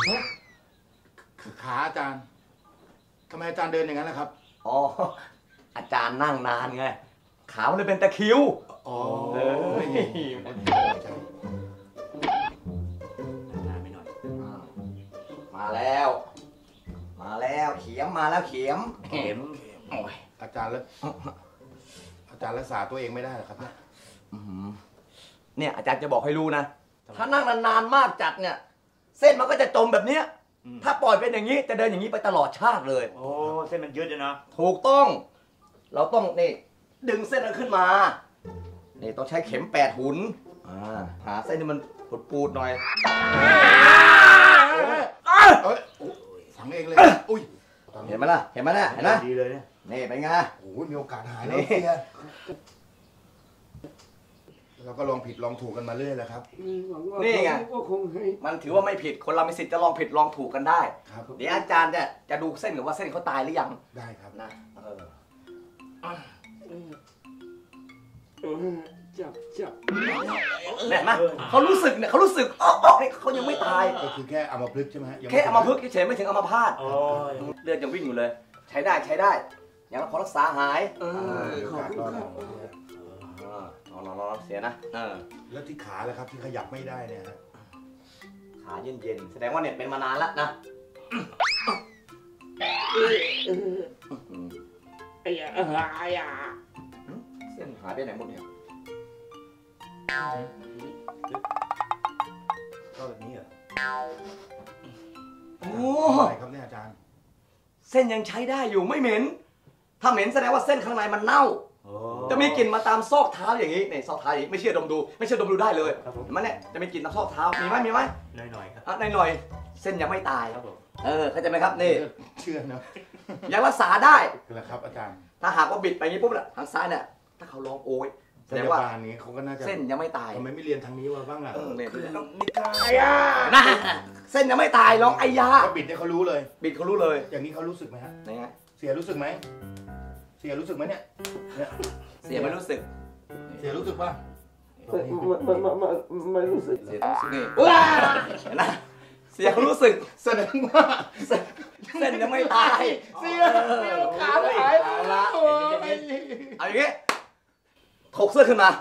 ขาอาจารย์ทำไมอาจารย์เดินอย่างนั้นล่ะครับอ๋ออาจารย์นั่งนานไงขาเลยเป็นตะคิวอ๋อมาแล้วมาแล้วเขียมมาแล้วเขียมเข็มอาจารย์แล้วอาจารย์รักษาตัวเองไม่ได้หรอครับเนี่ยเนี่ยอาจารย์จะบอกให้รู้นะถ้านั่งนานๆมากจัดเนี่ยเส้นมันก็จะจมแบบเนี้ยถ้าปล่อยเป็นอย่างนี้จะเดินอย่างนี้ไปตลอดชาติเลยโอ้เส้นมันยืดเลยนะถูกต้องเราต้องนี่ดึงเส้นนั้นขึ้นมานี่ต้องใช้เข็มแปดหุ่นหาเส้นที่มันปูดๆหน่อยฝังเองเลยอุ้ยเห็นไหมล่ะเห็นไหมน่ะเห็นไหมดีเลยเนี่ยนี่เป็นไงโอ้ยมีโอกาสหายแล้วเสียเราก็ลองผิดลองถูกกันมาเรื่อยแหละครับนี่ไงมันถือว่าไม่ผิดคนเรามีสิทธิ์จะลองผิดลองถูกกันได้เดี๋ยวอาจารย์จะจะดูเส้นหรือว่าเส้นเขาตายหรือยังได้ครับนะเออจับจับเนี่ยนะเขารู้สึกเนี่ยเขารู้สึกอ๋ออ๋อนี่เขายังไม่ตายก็คือแค่อัมพฤกษ์ใช่ไหมแค่อัมพฤกษ์เฉยไม่ถึงอัมพาตเลือดยังวิ่งอยู่เลยใช้ได้ใช้ได้อย่างพอรักษาหายขอบคุณครับนอนนอนเสียนะแล้วที่ขาล่ะครับที่ขยับไม่ได้เนี่ยขาเย็นๆแสดงว่าเนี่ยเป็นมานานแล้วนะไอ้ยาไอ้ยาเส้นหายไปไหนหมดเนี่ยก็แบบนี้เหรอโอ้อะไรครับเนี่ยอาจารย์เส้นยังใช้ได้อยู่ไม่เหม็นถ้าเหม็นแสดงว่าเส้นข้างในมันเน่าจะมีกลิ่นมาตามซอกเท้าอย่างนี้เนี่ยซอกเท้าอย่างนี้ไม่เชื่อดมดูไม่เชื่อดมดูได้เลยมันเนี่ยจะมีกลิ่นตามซอกเท้ามีไหมมีไหมหน่อยๆครับอ่ะหน่อยๆเส้นยังไม่ตายครับผมเออเข้าใจไหมครับนี่เชื่อนะยังรักษาได้แหละครับอาจารย์ถ้าหากว่าบิดไปอย่างนี้ปุ๊บน่ะทางซ้ายเนี่ยถ้าเขาลองโอยแสดงว่านี้เขาก็น่าจะเส้นยังไม่ตายทำไมไม่เรียนทางนี้มาบ้างล่ะเออเนี่ยนิกายนะเส้นยังไม่ตายลองไอยาก็บิดเนี่ยเขารู้เลยบิดเขารู้เลยอย่างนี้เขารู้สึกไหมฮะไหนฮะเสียรู้สึกไหมเสียรู้สึกไหมเนี่ยเสียไม่รู้สึกเสียรู้สึกป่ะไม่ไม่ไม่รู้สึกเสียรู้สึกนี่นะเสียเขารู้สึกแสดงว่าเส้นยังไม่ตายเสียมีโอกาสหายแล้วเอาอย่างงี้ถกเสื้อขึ้นมา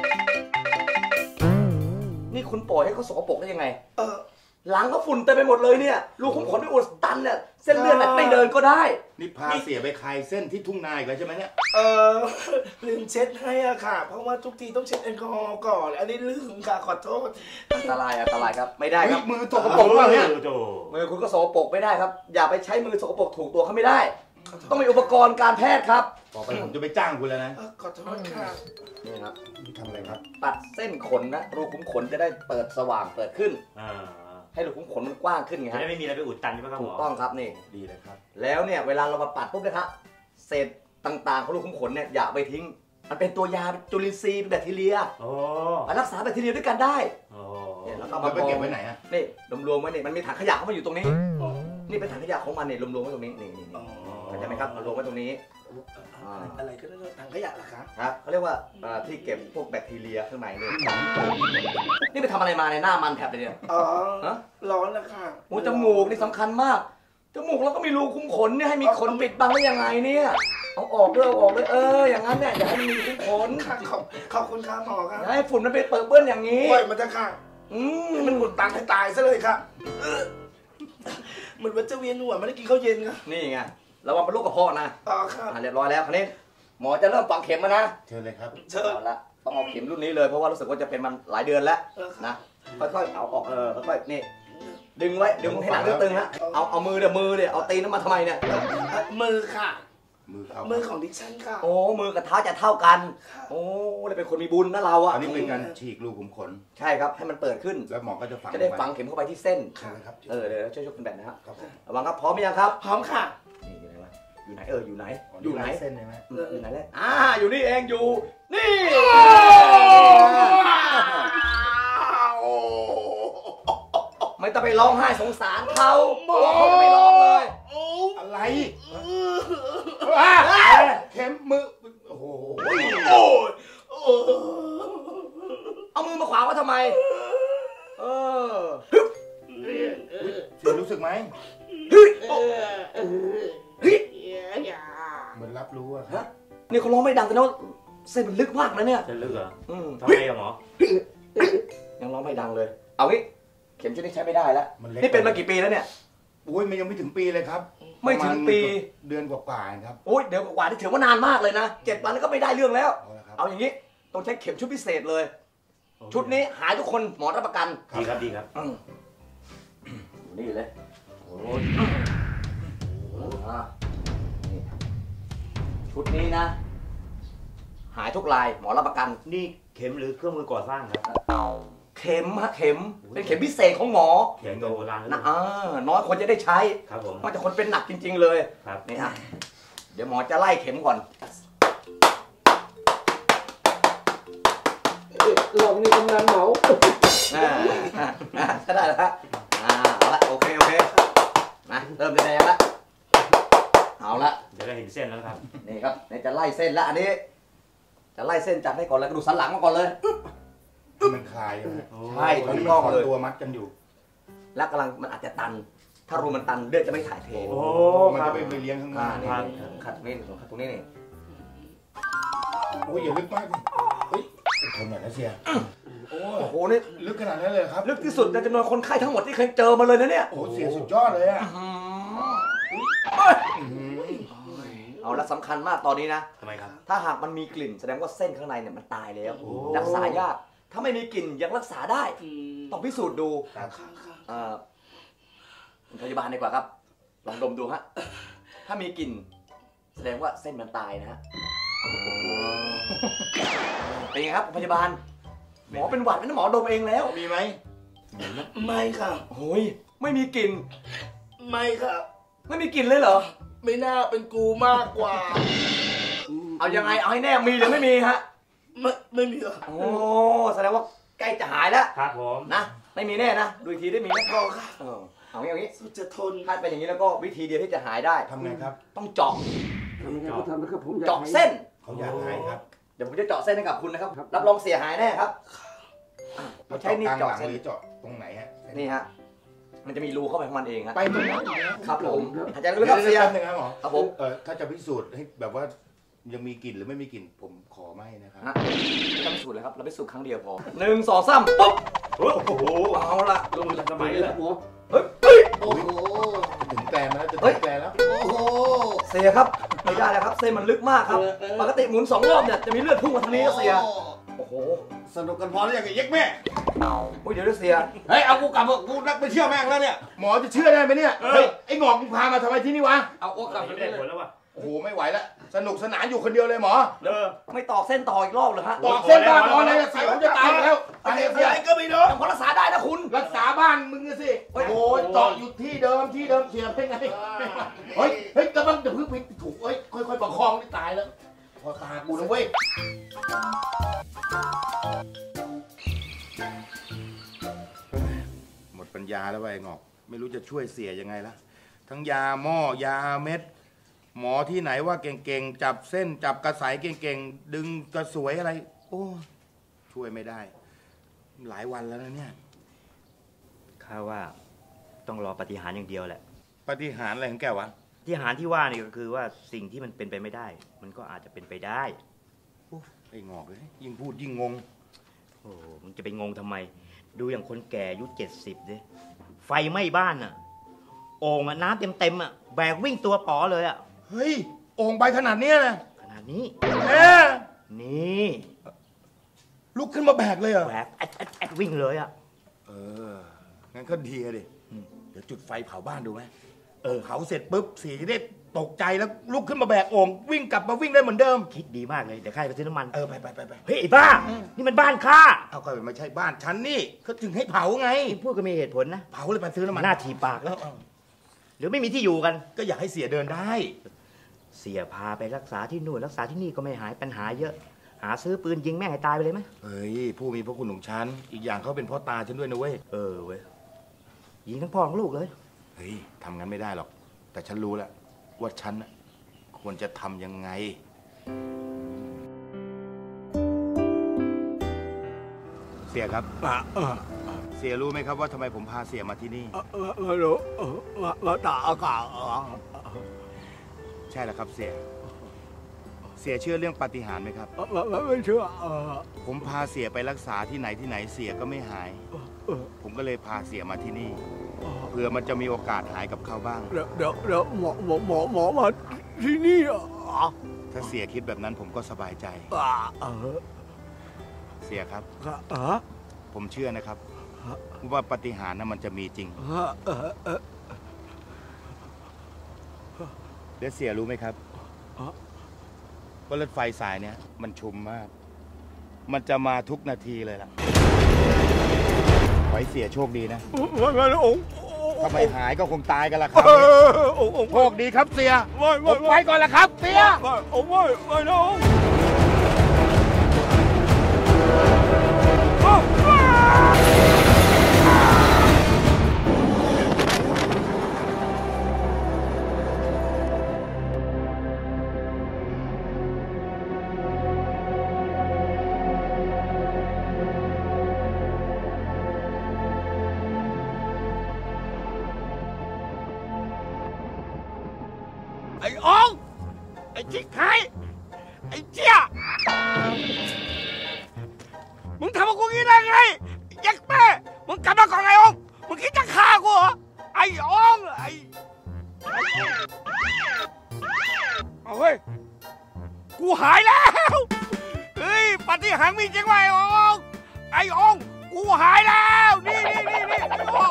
นี่คุณปล่อยให้เขาสกปรกได้ยังไงเออหลังก็ฝุ่นเต็มไปหมดเลยเนี่ยลูกขุมขนไม่อุดตันเนี่ยเส้นเลือดไม่เดินก็ได้นี่พาเสียไปคลายเส้นที่ทุ่งนาอีกแล้วใช่ไหมเนี่ยเออลืมเช็ดให้อะค่ะเพราะว่าทุกทีต้องเช็ดแอลกอฮอล์ก่อนอันนี้ลืมค่ะขอโทษอันตรายอันตรายครับไม่ได้ครับมือสกปรกเลยเนี่ยมือคุณก็สกปรกไม่ได้ครับอย่าไปใช้มือสกปรกถูกตัวเขาไม่ได้ต้องมีอุปกรณ์การแพทย์ครับต่อไปผมจะไปจ้างคุณแล้วนะขอโทษค่ะนี่ครับทำอะไรครับตัดเส้นขนนะรูขุมขนจะได้เปิดสว่างเปิดขึ้นให้รูขุมขนมันกว้างขึ้นไงฮะไม่มีอะไรไปอุดตันใช่ไหมครับถูกต้องครับนี่ดีเลยครับแล้วเนี่ยเวลาเรามาปัดปุ๊บนะครับเศษต่างๆของรูขุมขนเนี่ยอย่าไปทิ้งมันเป็นตัวยาจุลินทรีย์เป็นแบคทีเรียมารักษาแบคทีเรียด้วยกันได้เนี่ยแล้วก็มาเก็บไว้ไหนอ่ะนี่รวมๆไว้นี่มันมีถังขยะเข้ามาอยู่ตรงนี้นี่เป็นถังขยะของมันเนี่ยรวมๆไว้ตรงนี้นี่นี่เข้าใจไหมครับรวมไว้ตรงนี้อะไรก็ได้ถังขยะเหรอครับครับเขาเรียกว่าที่เก็บพวกแบคทีเรียข้างในนี่นี่ไปทำอะไรมาในหน้ามันแผลบเลยเนี่ยอ๋อร้อนแล้วค่ะหูจมูกนี่สำคัญมากจมูกแล้วก็มีรูคุ้มขนเนี่ยให้มีขนปิดบังได้ยังไงเนี่ยเอาออกด้วยเอาออกด้วยเอออย่างนั้นเนี่ยอย่าให้มีคุ้มขนขอบขอบคุณครับหมอครับให้ฝุ่นมันไปเปิดเปื้อนอย่างนี้ปล่อยมันจะค่ะอืมมันอุดตันให้ตายซะเลยค่ะเหมือนว่าจะเวียนหัวไม่ได้กินข้าวเย็นครับนี่ไงระวังเป็นโรคกระเพาะนะอ๋อครับเรียบร้อยแล้วคราวนี้หมอจะเริ่มฝังเข็มแล้วนะเชิญเลยครับเชิญเอาละต้องเอาเข็มรุ่นนี้เลยเพราะว่ารู้สึกว่าจะเป็นมันหลายเดือนแล้วนะค่อยๆเอาออกเออค่อยๆนี่ดึงไว้ดึงให้หนังตึงๆฮะเอาเอามือเดี๋ยวมือเดี๋ยวเอาตีนมาทำไมเนี่ยมือค่ะมือเขามือของดิฉันค่ะโอ้มือกับเท้าจะเท่ากัน โอ้เลยเป็นคนมีบุญนะเราอ่ะอันนี้เป็นการฉีกรูขุมขนใช่ครับให้มันเปิดขึ้นแล้วหมอก็จะฝังจะได้ฝังเข็มเข้าไปที่เส้นใช่ครับเออเดี๋ยวช่วยยกเป็นแบบนะครับระวังครับพร้อมหรือยังครับพร้อมค่ะนี่อยู่ไหนวะอยู่ไหนเอออยู่ไหนออยู่ ยู่ไหไหนนเส้นใช่ไหมอืมอยู่ไหนเลยอ่าอยู่นี่เองอยู่นี่ไม่ต้องไปร้องไห้สงสารเขาบอกเขาจะไม่ร้องเลยอะไรเข็มมือโอ้โหเอามือมาขวางไว้ทำไมเออเสียรู้สึกไหมเหมือนรับรู้อะครับนี่เขาร้องไม่ดังแต่ว่าเส้นมันลึกมากนะเนี่ยเส้นลึกเหรออืมทำไมอะหมอยังร้องไม่ดังเลย เอางี้เข็มชุดนี้ใช้ไม่ได้แล้วนี่เป็นมากี่ปีแล้วเนี่ยโอ้ยมันยังไม่ถึงปีเลยครับไม่ถึงปีเดือนกว่าๆครับโอ้ยเดี๋ยวกว่าที่ถือว่านานมากเลยนะเจ็ดวันแล้วก็ไม่ได้เรื่องแล้ว เอาอย่างนี้ต้องใช้เข็มชุดพิเศษเลย ชุดนี้หายทุกคนหมอรับประกันดีครับดีครับอืมนี่เลยโอ้ยอ่านี่ชุดนี้นะ หายทุกลายหมอรับประกันนี่เข็มหรือเครื่องมือก่อสร้างครับเข็มฮะเข็มเป็นเข็มพิเศษของหมอเข็มโบราณนะอ่าน้อยคนจะได้ใช้ครับผมมันจะคนเป็นหนักจริง ๆ เลยครับนี่ฮะเดี๋ยวหมอจะไล่เข็มก่อนเรานี่กำลังเหมาอ่าอ่าใช้ได้แล้วฮะอ่าเอาละโอเคโอเคนะเริ่มแดงๆละเอาละเดี๋ยวได้เห็นเส้นแล้วครับนี่ครับนี่จะไล่เส้นแล้วอันนี้ จะไล่เส้นจัดให้ก่อนเลยกระดูกสันหลังมาก่อนเลยที่มันคลายใช่ไหมใช่ตอนถูนี้กมันต้องขอเลยตัวมัดกันอยู่แล้วกำลังมันอาจจะตัน ถ้ารูมันตันเลือดจะไม่ถ่ายเทโอ้มันครัจะบไปไปเลี้ยงข้างหอ่าน้านี่ขัดนี่ขัดตรงนี้นี่โอ้ยอย่าลึกมากดิเฮ้ยทนหน่อยนะเสียโอ้โอ้โหนี่ลึกขนาดนั้นเลยครับลึกที่สุดในจำนวนคนไข้ทั้งหมดที่เคยเจอมาเลยนะเนี่ยโอ้เสียสุดยอดเลยอะเอาละสำคัญมากตอนนี้นะทำไมครับถ้าหากมันมีกลิ่นแสดงว่าเส้นข้างในเนี่ยมันตายแล้ว รักษายาก ถ้าไม่มีกลิ่นยังรักษาได้ ต้องพิสูจน์ดูเอ่อพยาบาลดีกว่าครับ ลองดมดูฮะ ถ้ามีกลิ่นแสดงว่าเส้นมันตายนะฮะเป็นไงครับพยาบาล หมอเป็นหวัดไม่ได้หมอดมเองแล้วมีไหมไม่ค่ะโอ้ยไม่มีกลิ่นไม่ค่ะไม่มีกลิ่นเลยเหรอไม่น่าเป็นกูมากกว่าเอายังไงเอาให้แน่มีหรือไม่มีฮะไม่ไม่มีหรอโอ้แสดงว่าใกล้จะหายแล้วครับผมนะไม่มีแน่นะดูอีกทีได้มีไหมพอค่ะเออเอางี้เอางี้สุดจะทนถ้าเป็นอย่างนี้แล้วก็วิธีเดียวที่จะหายได้ทำไงครับต้องเจาะทำยังไงก็ทำนะครับผมอยากเจาะเส้นเขาอยากหายครับเดี๋ยวผมจะเจาะเส้นให้กับคุณนะครับรับรองเสียหายแน่ครับเราใช้นี่เจาะกลางหลังเจาะเส้นหรือเจาะตรงไหนฮะนี่ฮะมันจะมีรูเข้าไปของมันเองฮะไปตรงนั้นครับผมหายใจเดี๋ลึยวกๆครับเสียแป๊บนึงครับหมอครับผมเออถ้าจะพิสูจน์ให้แบบว่ายังมีกลิ่นหรือไม่มีกลิ่นผมขอไม่นะครับฮะไม่ต้องพิสูจน์เลยครับเราพิสูจน์ครั้งเดียวพอหนึ่งสองสามปุ๊บโอ้โหเอาละลงสมัยเลยเฮ้ยเฮ้ยโอ้โหจะถึงแกลนแล้วจะถึงแกลนแล้วโอ้โหเสียครับไม่ได้แล้วครับเส้นมันลึกมากครับปกติหมุนสองรอบเนี่ยจะมีเลือดพุ่งมาทางนี้ก็เสียโอ้โหสนุกกันพอแล้วอย่างไงเย็กแม่โอ้ยเดี๋ยวเสียเฮ้ยเอากูกลับเถอะกูนักไปเที่ยวแม่งแล้วเนี่ยหมอจะเชื่อได้ไหมเนี่ยเฮ้ยไอ้หงอกมึงพามาทำไมที่นี่วะเอากูกลับไปได้ผลแล้ววะโอ้โหไม่ไหวแล้วสนุกสนานอยู่คนเดียวเลยหมอเออไม่ตอกเส้นต่ออีกรอบเหรอฮะตอกเส้นบ้านหมอเลยเสียผมจะตายแล้วไปเลยเสียอะไรก็ไม่รู้ยังพอรักษาได้นะคุณรักษาบ้านมึงสิโอ้โหเจาะอยู่ที่เดิมที่เดิมเสียเป็นไงเฮ้ยเฮ้ยกำลังจะพึ่งไปถูกเฮ้ยค่อยๆประคองนี่ตายแล้วพอตากูนะเว้ยหมดปัญญาแล้วไอ้งอกไม่รู้จะช่วยเสียยังไงละทั้งยาหม้อยาเม็ดหมอที่ไหนว่าเก่งๆจับเส้นจับกระสายเก่งๆดึงกระสวยอะไรโอ้ช่วยไม่ได้หลายวันแล้วนะเนี่ยข้าว่าต้องรอปฏิหารย์อย่างเดียวแหละปฏิหารย์อะไรของแกวะปฏิหารย์ที่ว่านี่ก็คือว่าสิ่งที่มันเป็นไปไม่ได้ มันก็อาจจะเป็นไปได้ไอ้งอกเลยยิ่งพูดยิ่งงงโอ้มึงจะไปงงทำไม ดูอย่างคนแก่อายุเจ็ดสิบดิไฟไหม้บ้านอ่ะโอ่งอะน้ำเต็มเต็มอ่ะแบกวิ่งตัวป๋อเลยอ่ะเฮ้ยโอ่งใบขนาดเนี้ยนะขนาดนี้เอ๊ะนี่ลุกขึ้นมาแบกเลยเหรอแบกแอดแอดแอดวิ่งเลยอ่ะเอองั้นก็ดีอะดิเดี๋ยวจุดไฟเผาบ้านดูไหมเออเผาเสร็จปุ๊บเสียจะได้ตกใจแล้วลุกขึ้นมาแบกโอ่งวิ่งกลับมาวิ่งได้เหมือนเดิมคิดดีมากเลยเดี๋ยวข้าไปซื้อน้ำมันเออไปไปไปไปเฮ้ยไอ้บ้านี่มันบ้านข้าเอาก็ไม่ใช่บ้านฉันนี่เขาถึงให้เผาไงพูดก็มีเหตุผลนะเผาเลยไปซื้อน้ำมันหน้าถีบปากแล้วหรือไม่มีที่อยู่กันก็อยากให้เสียเดินได้เสียพาไปรักษาที่นู่นรักษาที่นี่ก็ไม่หายปัญหาเยอะหาซื้อปืนยิงแม่งให้ตายไปเลยไหมเฮ้ยผู้มีพระคุณของฉันอีกอย่างเขาเป็นพ่อตาฉันด้วยนะเว้ยเออเว้ยยิงทั้งพ่อทั้งลูกเลยเฮ้ยทำงั้นไม่ได้หรอกแต่ฉันรู้แล้วว่าฉันควรจะทำยังไงเสียครับเสียรู้ไหมครับว่าทำไมผมพาเสียมาที่นี่ไม่รู้มาตาอากาศใช่แล้วครับเสียเสียเชื่อเรื่องปาฏิหาริย์ไหมครับไม่เชื่อผมพาเสียไปรักษาที่ไหนที่ไหนเสียก็ไม่หายผมก็เลยพาเสียมาที่นี่เผื่อมันจะมีโอกาสหายกับเขาบ้างเดี๋ยวเดี๋ยวเดี๋ยวหมอหมอหมอหมอมาที่นี่อ่ะถ้าเสียคิดแบบนั้นผมก็สบายใจเสียครับผมเชื่อนะครับว่าปาฏิหาริย์นั้นมันจะมีจริงเดี๋ยวเสียรู้ไหมครับว่ารถไฟสายเนี้ยมันชุมมากมันจะมาทุกนาทีเลยล่ะขอให้เสียโชคดีนะถ้าไม่หายก็คงตายกันละครับโชคดีครับเสียผมไปก่อนละครับเสียโอ้ไม่ไม่นะไอ้องไอ้ชิคไข่ไอ้เจี๊ยมึงทำกับกูงี้ได้ไงยักษ์แม่มึงกลับมาก่อนไอ้องมึงคิดจะฆ่ากูเหรอไอ้องไอ้เอาเฮ้ยกูหายแล้วเฮ้ยปาฏิหาริย์มีจริงไหมไอ้องไอ้องกูหายแล้วนี่นี่นี่นี่ไอ้อง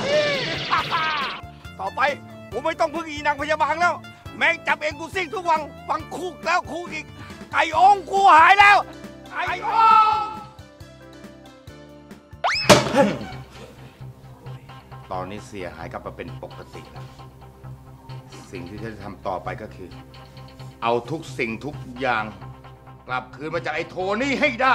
ต่อไปกูไม่ต้องพึ่งอีนางพยาบาลแล้วแม่งจับเองกูซิ่งทุกวันฟังคุกแล้วคุกอีกไอ้องกูหายแล้วไอ้องตอนนี้เสียหายกลับมาเป็นปกติแล้วสิ่งที่ฉันจะทำต่อไปก็คือเอาทุกสิ่งทุกอย่างกลับคืนมาจากไอ้โทนี่ให้ได้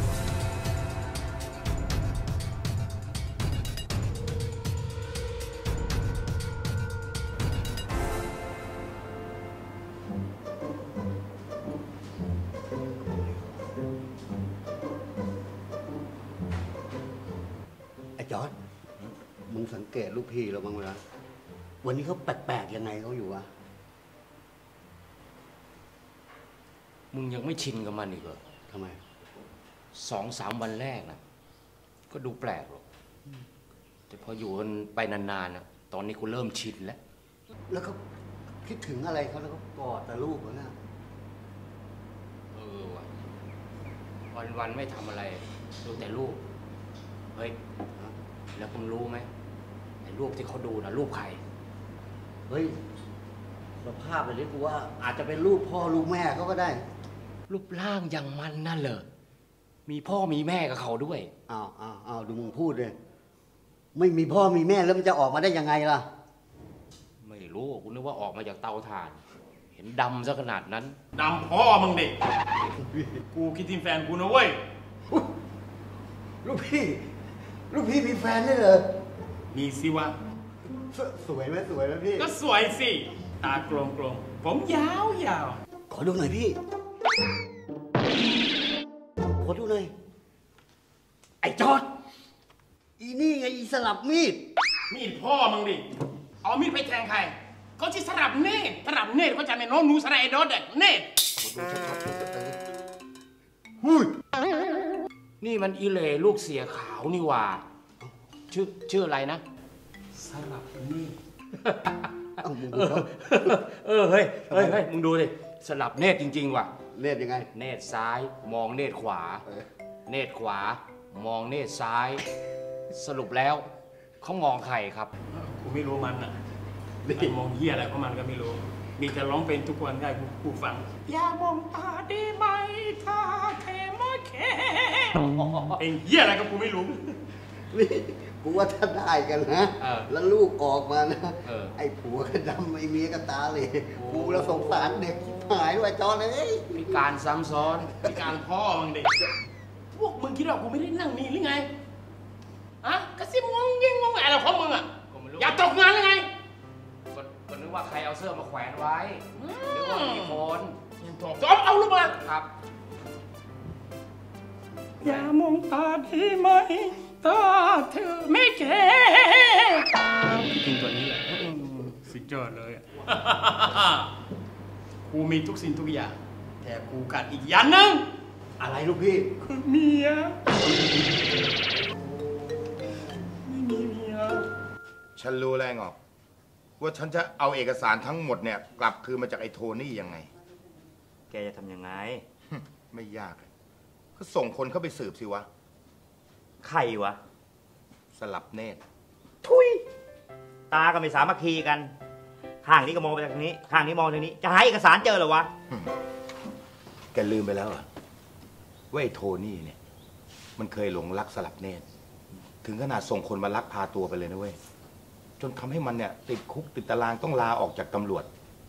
จอร์จมึงสังเกตลูกพี่เราบ้างไหมล่ะวันนี้เขาแปลกๆยังไงเขาอยู่วะมึงยังไม่ชินกับมันอีกเหรอทำไมสองสามวันแรกนะก็ดูแปลกหรอกแต่พออยู่กันไปนานๆนะตอนนี้กูเริ่มชินแล้วแล้วเขาคิดถึงอะไรเขาแล้วก็กอดแต่ลูกเขาเนี่ยเออว่ะวันๆไม่ทำอะไรดูแต่ลูกเฮ้ยแล้วคุณรู้ไหมไอ้รูปที่เขาดูนะรูปใครเฮ้ยสภาพแบบนี้กูว่าอาจจะเป็นรูปพ่อรูปแม่เขาก็ได้รูปร่างอย่างมันนั่นเหรอมีพ่อมีแม่กับเขาด้วยอ้าวอ้าวอ้าวดูมึงพูดเลยไม่มีพ่อมีแม่แล้วมันจะออกมาได้ยังไงล่ะไม่รู้กูนึกว่าออกมาจากเตาถ่านเห็นดำซะขนาดนั้นดำพ่อมึงดิกูคิดถึงแฟนกูนะเว้ยลูกพี่ลูกพี่มีแฟนได้เหรอมีสิวะสวยไหมสวยไหมพี่ก็สวยสิตากลมกลมผมยาวยาวขอดูหน่อยพี่ขอดูหน่อยไอ้จอดอีนี่ไงอีสลับมีดมีดพ่อมึงดิเอามีดไปแทงใครเขาที่สลับเนตสลับเนตเขาจะไม่น้องหนูสลายดอเด็กเนตหุ้ยนี่มันอีเล่ลูกเสียขาวนี่ว่าชื่อชื่ออะไรนะสลับนี่เออเฮ้ยเฮ้ยเฮ้ยมึงดูดิสลับเนตรจริงๆว่ะเนตรยังไงเนตรซ้ายมองเนตรขวาเนตรขวามองเนตรซ้ายสรุปแล้วเขามองใครครับกูไม่รู้มันอ่ะมองเหี้ยอะไรของมันก็ไม่รู้นี่จะร้องเป็นทุกวันได้ผู้ฟังอย่ามองตาได้ไหมถ้าเธอมาแค่เองเหี้ยอะไรก็กูไม่รู้นี่กูว่าถ้าได้กันนะแล้วลูกออกมานะไอ้ผัวก็ดำไอ้เมียก็ตาเลยกูแล้วสงสารเด็กหายด้วยจอเลยพิการซ้ำซ้อนพิการพ่อมึงเด็กพวกมึงคิดว่ากูไม่ได้นั่งนี่หรือไงอะกระซิบงงยิงงงอะไรของมึงอ่ะอยากตกงานหรือไงก็นึกว่าใครเอาเสื้อมาแขวนไว้หรือว่ามีคนจอมเอาลูกมาครับอย่ามองตาได้ไหมตาเธอไม่แก่กินตัวนี้แหละสุดยอดเลยกูมีทุกสิ่งทุกอย่างแต่กูกัดอีกอย่างนึงอะไรลูกพี่คือเมียไม่มีเมียฉันรู้แล้วงอกว่าฉันจะเอาเอกสารทั้งหมดเนี่ยกลับคืนมาจากไอ้โทนี่ยังไงแกจะทำยังไงไม่ยากก็ส่งคนเข้าไปสืบสิวะใครวะสลับเนตรทุยตาก็ไม่สามัคคีกันข้างนี้ก็มองไปทางนี้ข้างนี้มองทางนี้จะหาเอกสารเจอหรอวะแกลืมไปแล้วอ่ะว่าไอ้โทนี่เนี่ยมันเคยหลงรักสลับเนตรถึงขนาดส่งคนมาลักพาตัวไปเลยนะเว้ยจนทำให้มันเนี่ยติดคุกติดตารางต้องลาออกจากตำรวจ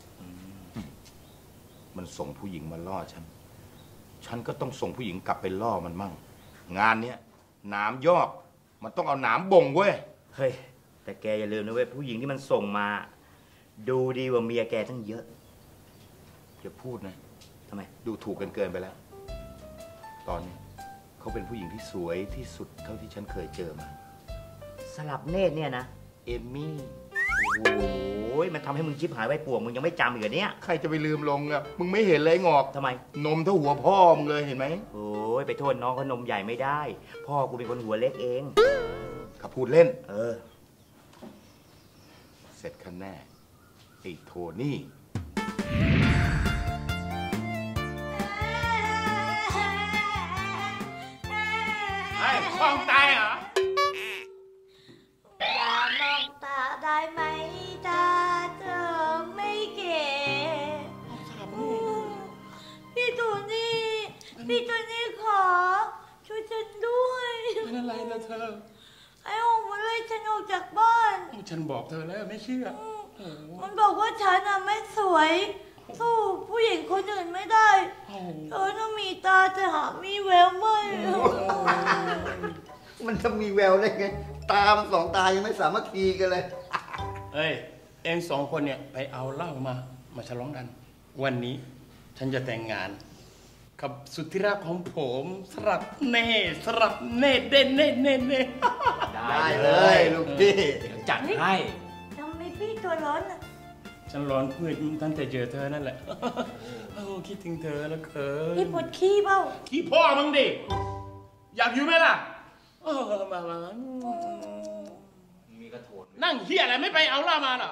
มันส่งผู้หญิงมาล่อฉันฉันก็ต้องส่งผู้หญิงกลับไปล่อมันมั่งงานเนี้ยหนามยอกมันต้องเอาหนามบ่งเว้ยเฮ้ยแต่แกอย่าลืมนะเว้ยผู้หญิงที่มันส่งมาดูดีกว่าเมียแกทั้งเยอะอย่าพูดนะทำไมดูถูกกันเกินไปแล้วตอนนี้เขาเป็นผู้หญิงที่สวยที่สุดเท่าที่ฉันเคยเจอมาสลับเนตรเนี่ยนะเอมมี่โอ้ยมันทำให้มึงชิบหายไว้ป่วงมึงยังไม่จำอีกเหรอเนี่ยใครจะไปลืมลงอ่ะมึงไม่เห็นเลยงอกทำไมนมเท่าหัวพ่อมึงเลยเห็นไหมโอ้ยไปโทษน้องเขานมใหญ่ไม่ได้พ่อกูเป็นคนหัวเล็กเองขับพูดเล่นเออเสร็จคันแน่ไอ้โทนี่ไอ้คลองตายเหรออย่ามองตาได้ไหมตาเธอไม่เก๋พี่ตัวนี้พี่ตัวนี้ขอช่วยฉันด้วยเป็นอะไรนะเธอไอ้องค์มันไล่ฉันออกจากบ้านฉันบอกเธอแล้วไม่เชื่อมันบอกว่าฉันน่ะไม่สวยสู้ผู้หญิงคนอื่นไม่ได้เธอน่ะมีตาจะหามีแววไหมมันจะมีแววได้ไงตาสองตายังไม่สามารถคีกันเลยเอ้ยเอ็งสองคนเนี่ยไปเอาเหล้ามามาฉลองกันวันนี้ฉันจะแต่งงานกับสุดที่รักของผมสลับเน่สลับเน่เด่นเน่เน่เน่ได้เลยลูกพี่จัดให้ทำไมพี่ตัวร้อนอ่ะฉันร้อนเพื่อตั้งแต่เจอเธอนั่นแหละโอ้คิดถึงเธอแล้วเขินพี่ปวดขี้เปล่าขี้พ่อมึงดิอยากอยู่ไหมล่ะเออมามามีกระโถนนั่งเฮียอะไรไม่ไปเอาเหล้ามาหรอ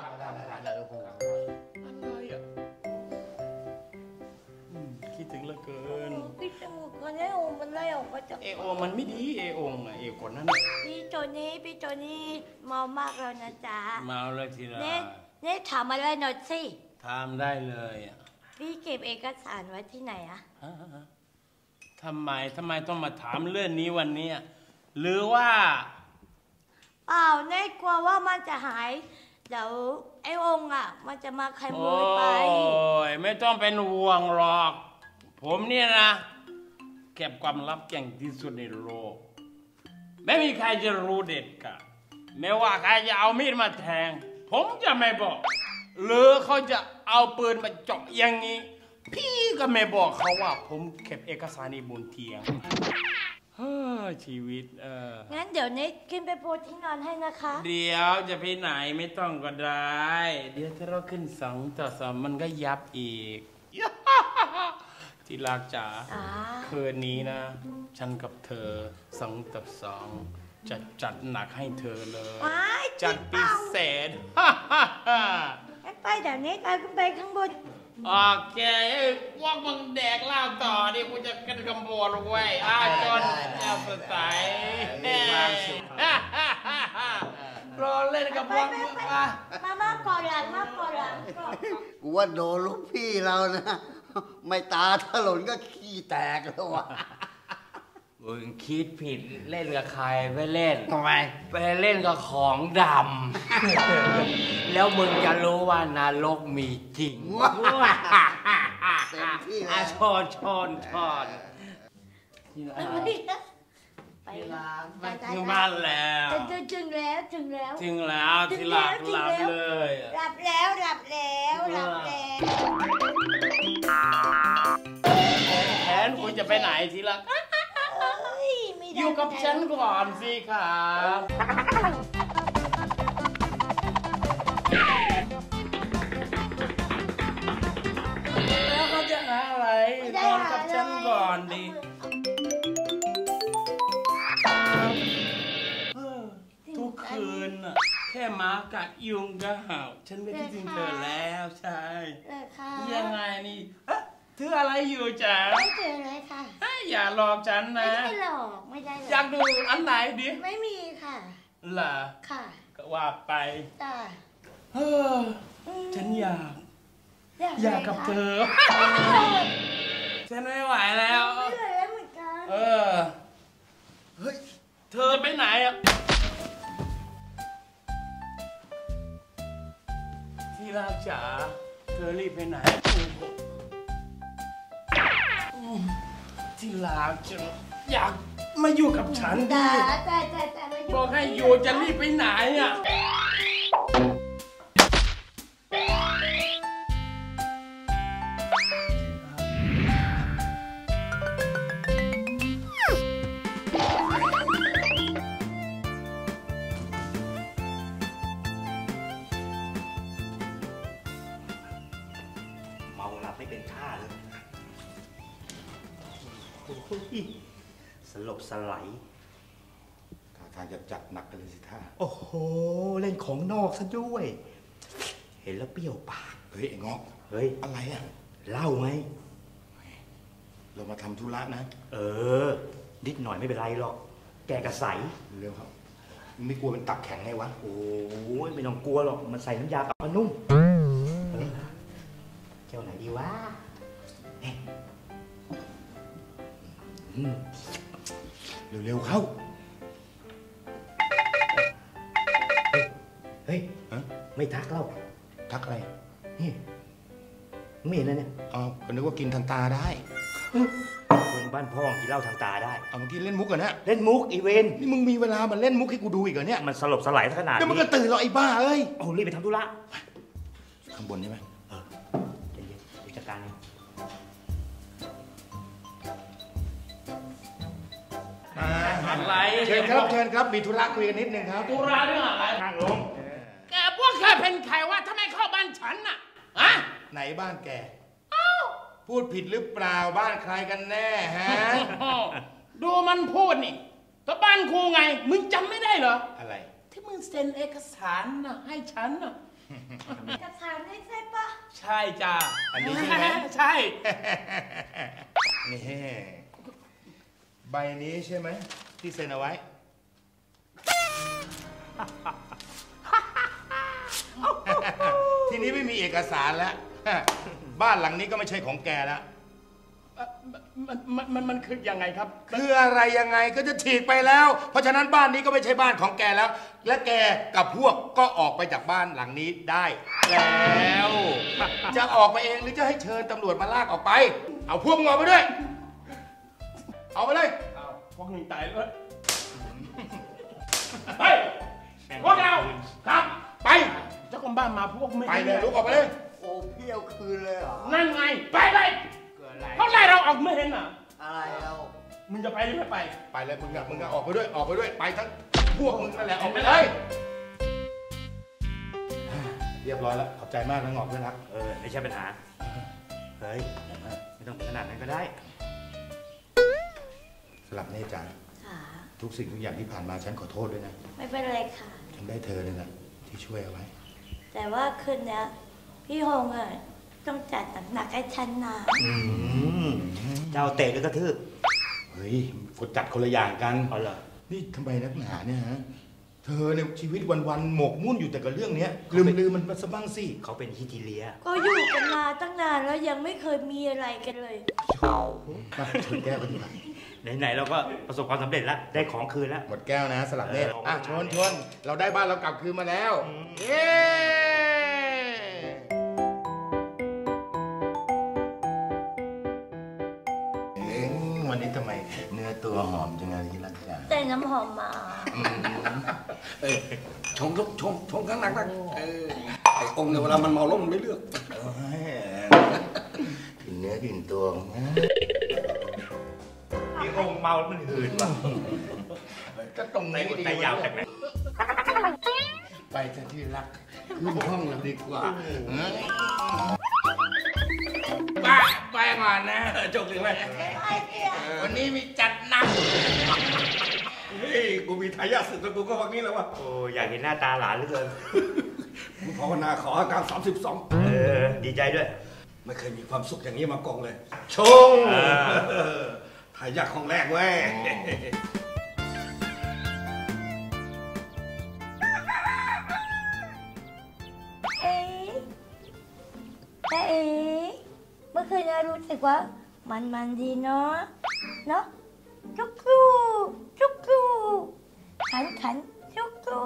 คิดถึงเหลือเกินพี่จมูกคนนี้โอมันไล่ออกมาจากเอโอมันไม่ดีเอโอไงเอคนนั้นพี่โจนี่พี่โจนี่เมามากแล้วนะจ๊ะเมาเลยทีละเน่เน่ถามอะไรหน่อยสิทำได้เลยพี่เก็บเอกสารไว้ที่ไหนอะทำไมทำไมต้องมาถามเรื่องนี้วันนี้หรือว่าเปล่าเน่กลัวว่ามันจะหายเดี๋ยวไอ้องค์อ่ะมันจะมาขโมยไปโอ้ยไม่ต้องเป็นห่วงหรอกผมเนี่ยนะเก็บความลับเก่งที่สุดในโลกไม่มีใครจะรู้เด็ดขาดไม่ว่าใครจะเอามีดมาแทงผมจะไม่บอกหรือเขาจะเอาปืนมาเจาะอย่างนี้พี่ก็ไม่บอกเขาว่าผมเก็บเอกสารในบนเตียงชีวิตเอองั้นเดี๋ยวนี้ขึ้นไปโพสที่นอนให้นะคะเดี๋ยวจะไปไหนไม่ต้องก็ได้เดี๋ยวถ้าเราขึ้นสองต่อสองมันก็ยับอีกที่รักจ๋าคืนนี้นะฉันกับเธอสองต่อสองจะจัดหนักให้เธอเลยจัดพิเศษไปเดี๋ยวนี้ไปขึ้นไปข้างบนโอเคว่ามึงแดกเหล้าต่อดิกูจะกันกำบวนไว้อาจนแอบสดใสรอเล่นกับพวกมึงมามาก่อนหลังมาก่อนหลังก่อนกูว่าโดนลูกพี่เรานะ ไม่ตาถลนก็ขี้แตกแล้ววะมึงคิดผิดเล่นกับใครไปเล่นทำไมไปเล่นกับของดำ แล้วมึงจะรู้ว่านรกมีจริงเต็มที่เลอ่ะยชอนชอนชอนที่รักไปไปถึงบ้านแล้วถึงถึงแล้วถึงแล้วถึงแล้วที่หลักหลับเลยหลับแล้วหลับแล้วหลับแล้วแขนคุณจะไปไหนที่รักไม่ได้อยู่กับฉันก่อนสิครับแล้วเขาจะหาอะไรนอนกับฉันก่อนดิทุกคืนน่ะแค่หมากัดยุงก็เห่าฉันไม่คิดถึงเธอแล้วใช่ยังไงนี่เอ๊ะถืออะไรอยู่จ๊ะไม่เจอเลยค่ะอย่าหลอกฉันไม่นะได้หลอกไม่ได้หลอกอยากดูอันไหนดิไม่มีค่ะเหรอค่ะก็ว่าไปจ้าเออฉันอยาก อยากกับเธอ ฉันไม่ไหวแล้วไม่ไหวแล้วเหมือนกันเออ เฮ้ย เธอจะไปไหนอ่ะ ที่รักจ๋า เธอรีบไปไหน ที่รักจ๋าอยากมาอยู่กับฉันดิจ้าจ้าจ้าจ้าไม่อยู่บอกให้อยู่จะรีบไปไหนอ่ะเมาหลับไม่เป็นท่าเลยโอ้โหสลบสลายท่าทางจะจัดหนักกันเลยสิท่าโอ้โห เล่นของนอกซะด้วย เห็นแล้วเปรี้ยวปากเฮ้ยไอ้งอกเฮ้ยอะไรอ่ะเหล้าไงเรามาทำธุระนะเออ นิดหน่อยไม่เป็นไรหรอก แกกระใสเร็วครับไม่กลัวเป็นตับแข็งไงวะโอ้ยไม่ต้องกลัวหรอก มันใส่น้ำยาปรับผ้านุ่มเออเจ้าไหนดีวะเอ๊ะอืมเร็วๆเข้าเฮ้ยฮะไม่ทักเล่าทักอะไรนี่ไม่เห็นนะเนี่ยอ๋อก็นึกว่ากินทางตาได้คนบ้านพ่อกินเหล้าทางตาได้เอาเมื่อกี้เล่นมุกเหรอเนี่ยเล่นมุกอีเวนนี่มึงมีเวลามาเล่นมุกให้กูดูอีกเหรอเนี่ยมันสลบสลายขนาดเดี๋ยวนี้มันก็ตื่นหรอกไอ้บ้าเอ้ยโอ้รีบไปทำธุระข้างบนใช่ไหมเออเดี๋ยวเดี๋ยวจัดการเองอะไรเชิญครับเชิญครับมีธุระคุยกันนิดนึงครับตุราเรื่องอะไรนั่งลงแกพวกแกเป็นใครวะทำไมเข้าบ้านฉันน่ะฮะไหนบ้านแกพูดผิดหรือเปล่าบ้านใครกันแน่ฮะดูมันพูดนี่ก็บ้านครูไง มึงจำไม่ได้เหรออะไรที่มึงเซ็นเอกสารน่ะให้ฉันน่ะเอกสารให้ใช่ปะใช่จ้าอันนี้ใช่ไหมใช่นี่ใบนี้ใช่ไหมที่เซ็นเอาไว้ ทีนี้ไม่มีเอกสารแล้ว บ้านหลังนี้ก็ไม่ใช่ของแกแล้วมันมันมันมันคือยังไงครับคืออะไรยังไงก็จะฉีกไปแล้ว เพราะฉะนั้นบ้านนี้ก็ไม่ใช่บ้านของแกแล้ว และแกกับพวกก็ออกไปจากบ้านหลังนี้ได้แล้ว จะออกไปเองหรือจะให้เชิญตำรวจมาลากออกไป เอาพวกมึงออกไปด้วย เอาไปเลยพวกมึงตายเลยเฮ้ยพวกเราครับไปเจ้าของบ้านมาพวกไม่ไปเลยลุกออกไปเลยโอ้เพี่ยวคืนเลยเหรอนั่นไงไปเลยเขาไล่เราออกไม่เห็นอ่ะอะไรเรามึงจะไปหรือไม่ไปไปเลยมึงอะมึงอะออกไปด้วยออกไปด้วยไปทั้งพวกมึงนั่นแหละออกไปเลย เรียบร้อยแล้วขอบใจมากนะงอกเพื่อนรักเออไม่ใช่ปัญหา เฮ้ยไม่ต้องขนาดนั้นก็ได้สลับเน่จ๋าค่ะทุกสิ่งทุกอย่างที่ผ่านมาฉันขอโทษด้วยนะไม่เป็นไรค่ะฉันได้เธอเลยนะที่ช่วยเอาไว้แต่ว่าคืนเนี้ยพี่ฮงอ่ะต้องจัดหนักๆให้ฉันนะอืมเจ้าเตะหรือกระทืบเฮ้ยกดจัดคนละอย่างกันเอาเหรอนี่ทำไมนักหนาเนี่ยฮะเธอเนี่ยชีวิตวันๆหมกมุ่นอยู่แต่กับเรื่องเนี้ยลืมลืมมันซะบ้างสิเขาเป็นฮิติเลียก็อยู่กันมาตั้งนานแล้วยังไม่เคยมีอะไรกันเลยชนแก้วกันดีกว่าไหนๆเราก็ประสบความสำเร็จแล้วได้ของคืนแล้วหมดแก้วนะสลับเนตรอ่ะชนชนเราได้บ้านเรากลับคืนมาแล้วเย้วันนี้ทำไมเนื้อตัวหอมจังเลยที่รักจ๋าแต่น้ำหอมมาชงชงชงข้างหลังนะไอ้องค์เนี่ยเวลามันเมาแล้วมันไม่เลือกกินเนื้อกินตัวที่องค์เมาแล้วมันหืนว่ะจะตรงไหนดีแต่ยาวจากไหนไปจะที่รักขึ้นห้องเราดีกว่าป้าไปก่อนนะจบเลยไหมวันนี้มีจัดหนักเฮ้ยกูมีทายาทสืบตระกูลก็วันนี้แล้ววะโอ้อยากเห็นหน้าตาหลานเหลือเกินมึงภาวนาขออาการสามสิบสองเออดีใจด้วยไม่เคยมีความสุขอย่างนี้มาก่อนเลยชงทายาทของแรกเว้ยเอ๊ะแต่เอ๊ะเมื่อคืนเรารู้สึกว่ามันมันดีเนาะเนาะจุกรูจุกรูขันขันจุกรู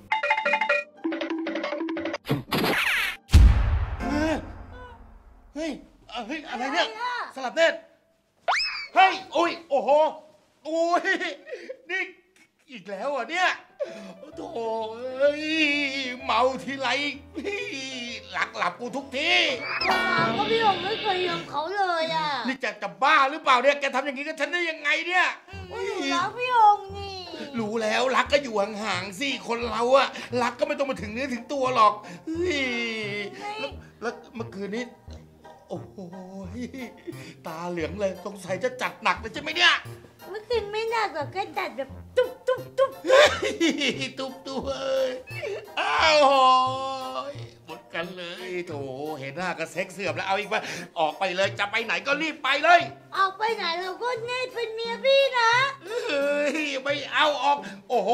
เฮ้ยเฮ้ยอะไรเนี่ยสลับเนตรเฮ้ยโอ้ยโอ้โหโอ้ยนี่อีกแล้วอ่ะเนี่ยโธ่เอ้ยเมาทีไรหลักหลับกูทุกทีก็พี่องไม่เคยยอมเขาเลยอ่ะนี่จะจะบ้าหรือเปล่าเนี่ยแกทำอย่างนี้กับฉันได้ยังไงเนี่ยรักพี่องนี่รู้แล้วรักก็อยู่ห่างๆสิคนเราอะรักก็ไม่ต้องมาถึงเนื้อถึงตัวหรอกแล้วแล้วเมื่อคืนนี้โอ้โหตาเหลืองเลยสงสัยจะจัดหนักเลยใช่ไหมเนี่ยเมื่อคืนไม่หนักหรอกแค่จัดแบบตุ๊บตุ๊บตุ๊บตุ๊บตุ๊บเอ้ยอ้าวหมดกันเลยโถเห็นหน้าก็เซ็กเสื่อมแล้วเอาอีกว่าออกไปเลยจะไปไหนก็รีบไปเลยออกไปไหนเราก็เนตเป็นเมียพี่นะเฮ้ยไม่เอาออกโอ้โห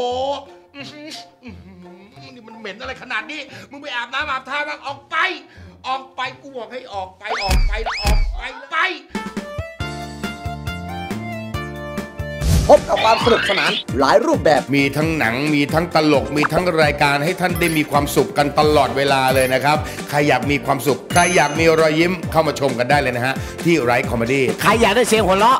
นี่มันเหม็นอะไรขนาดนี้มึงไปอาบน้ำอาบท่าบ้างออกไปออกไปกูบอกให้ออกไปออกไปออกไปไปพบกับความสนุกสนานหลายรูปแบบมีทั้งหนังมีทั้งตลกมีทั้งรายการให้ท่านได้มีความสุขกันตลอดเวลาเลยนะครับใครอยากมีความสุขใครอยากมีรอยยิ้มเข้ามาชมกันได้เลยนะฮะที่ไรคอมเมดี้ใครอยากได้เสียงหัวเราะ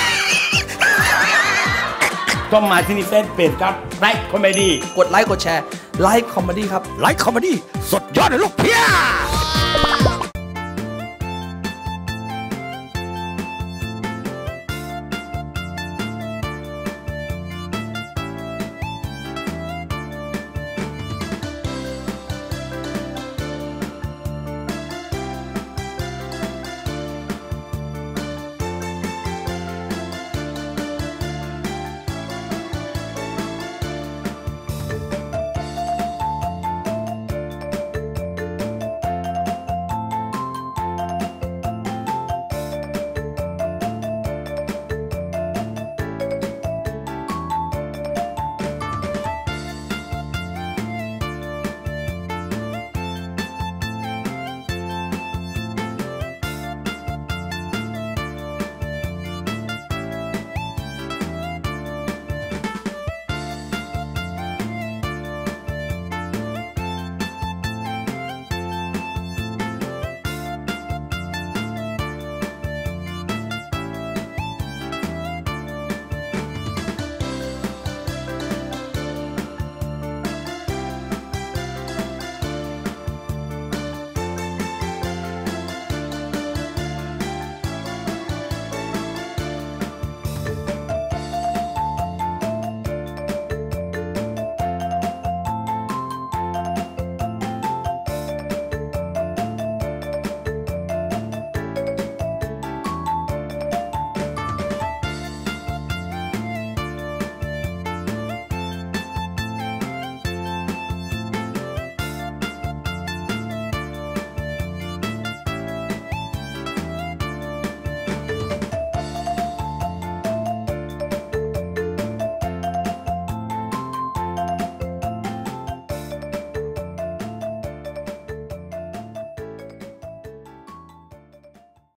ต้องมาที่นี่เฟซเพจครับไลค์คอมเมดี้กดไลค์กดแชร์ไลค์คอมเมดี้ครับไลค์คอมเมดี้สุดยอดเลยลูกเพี้ย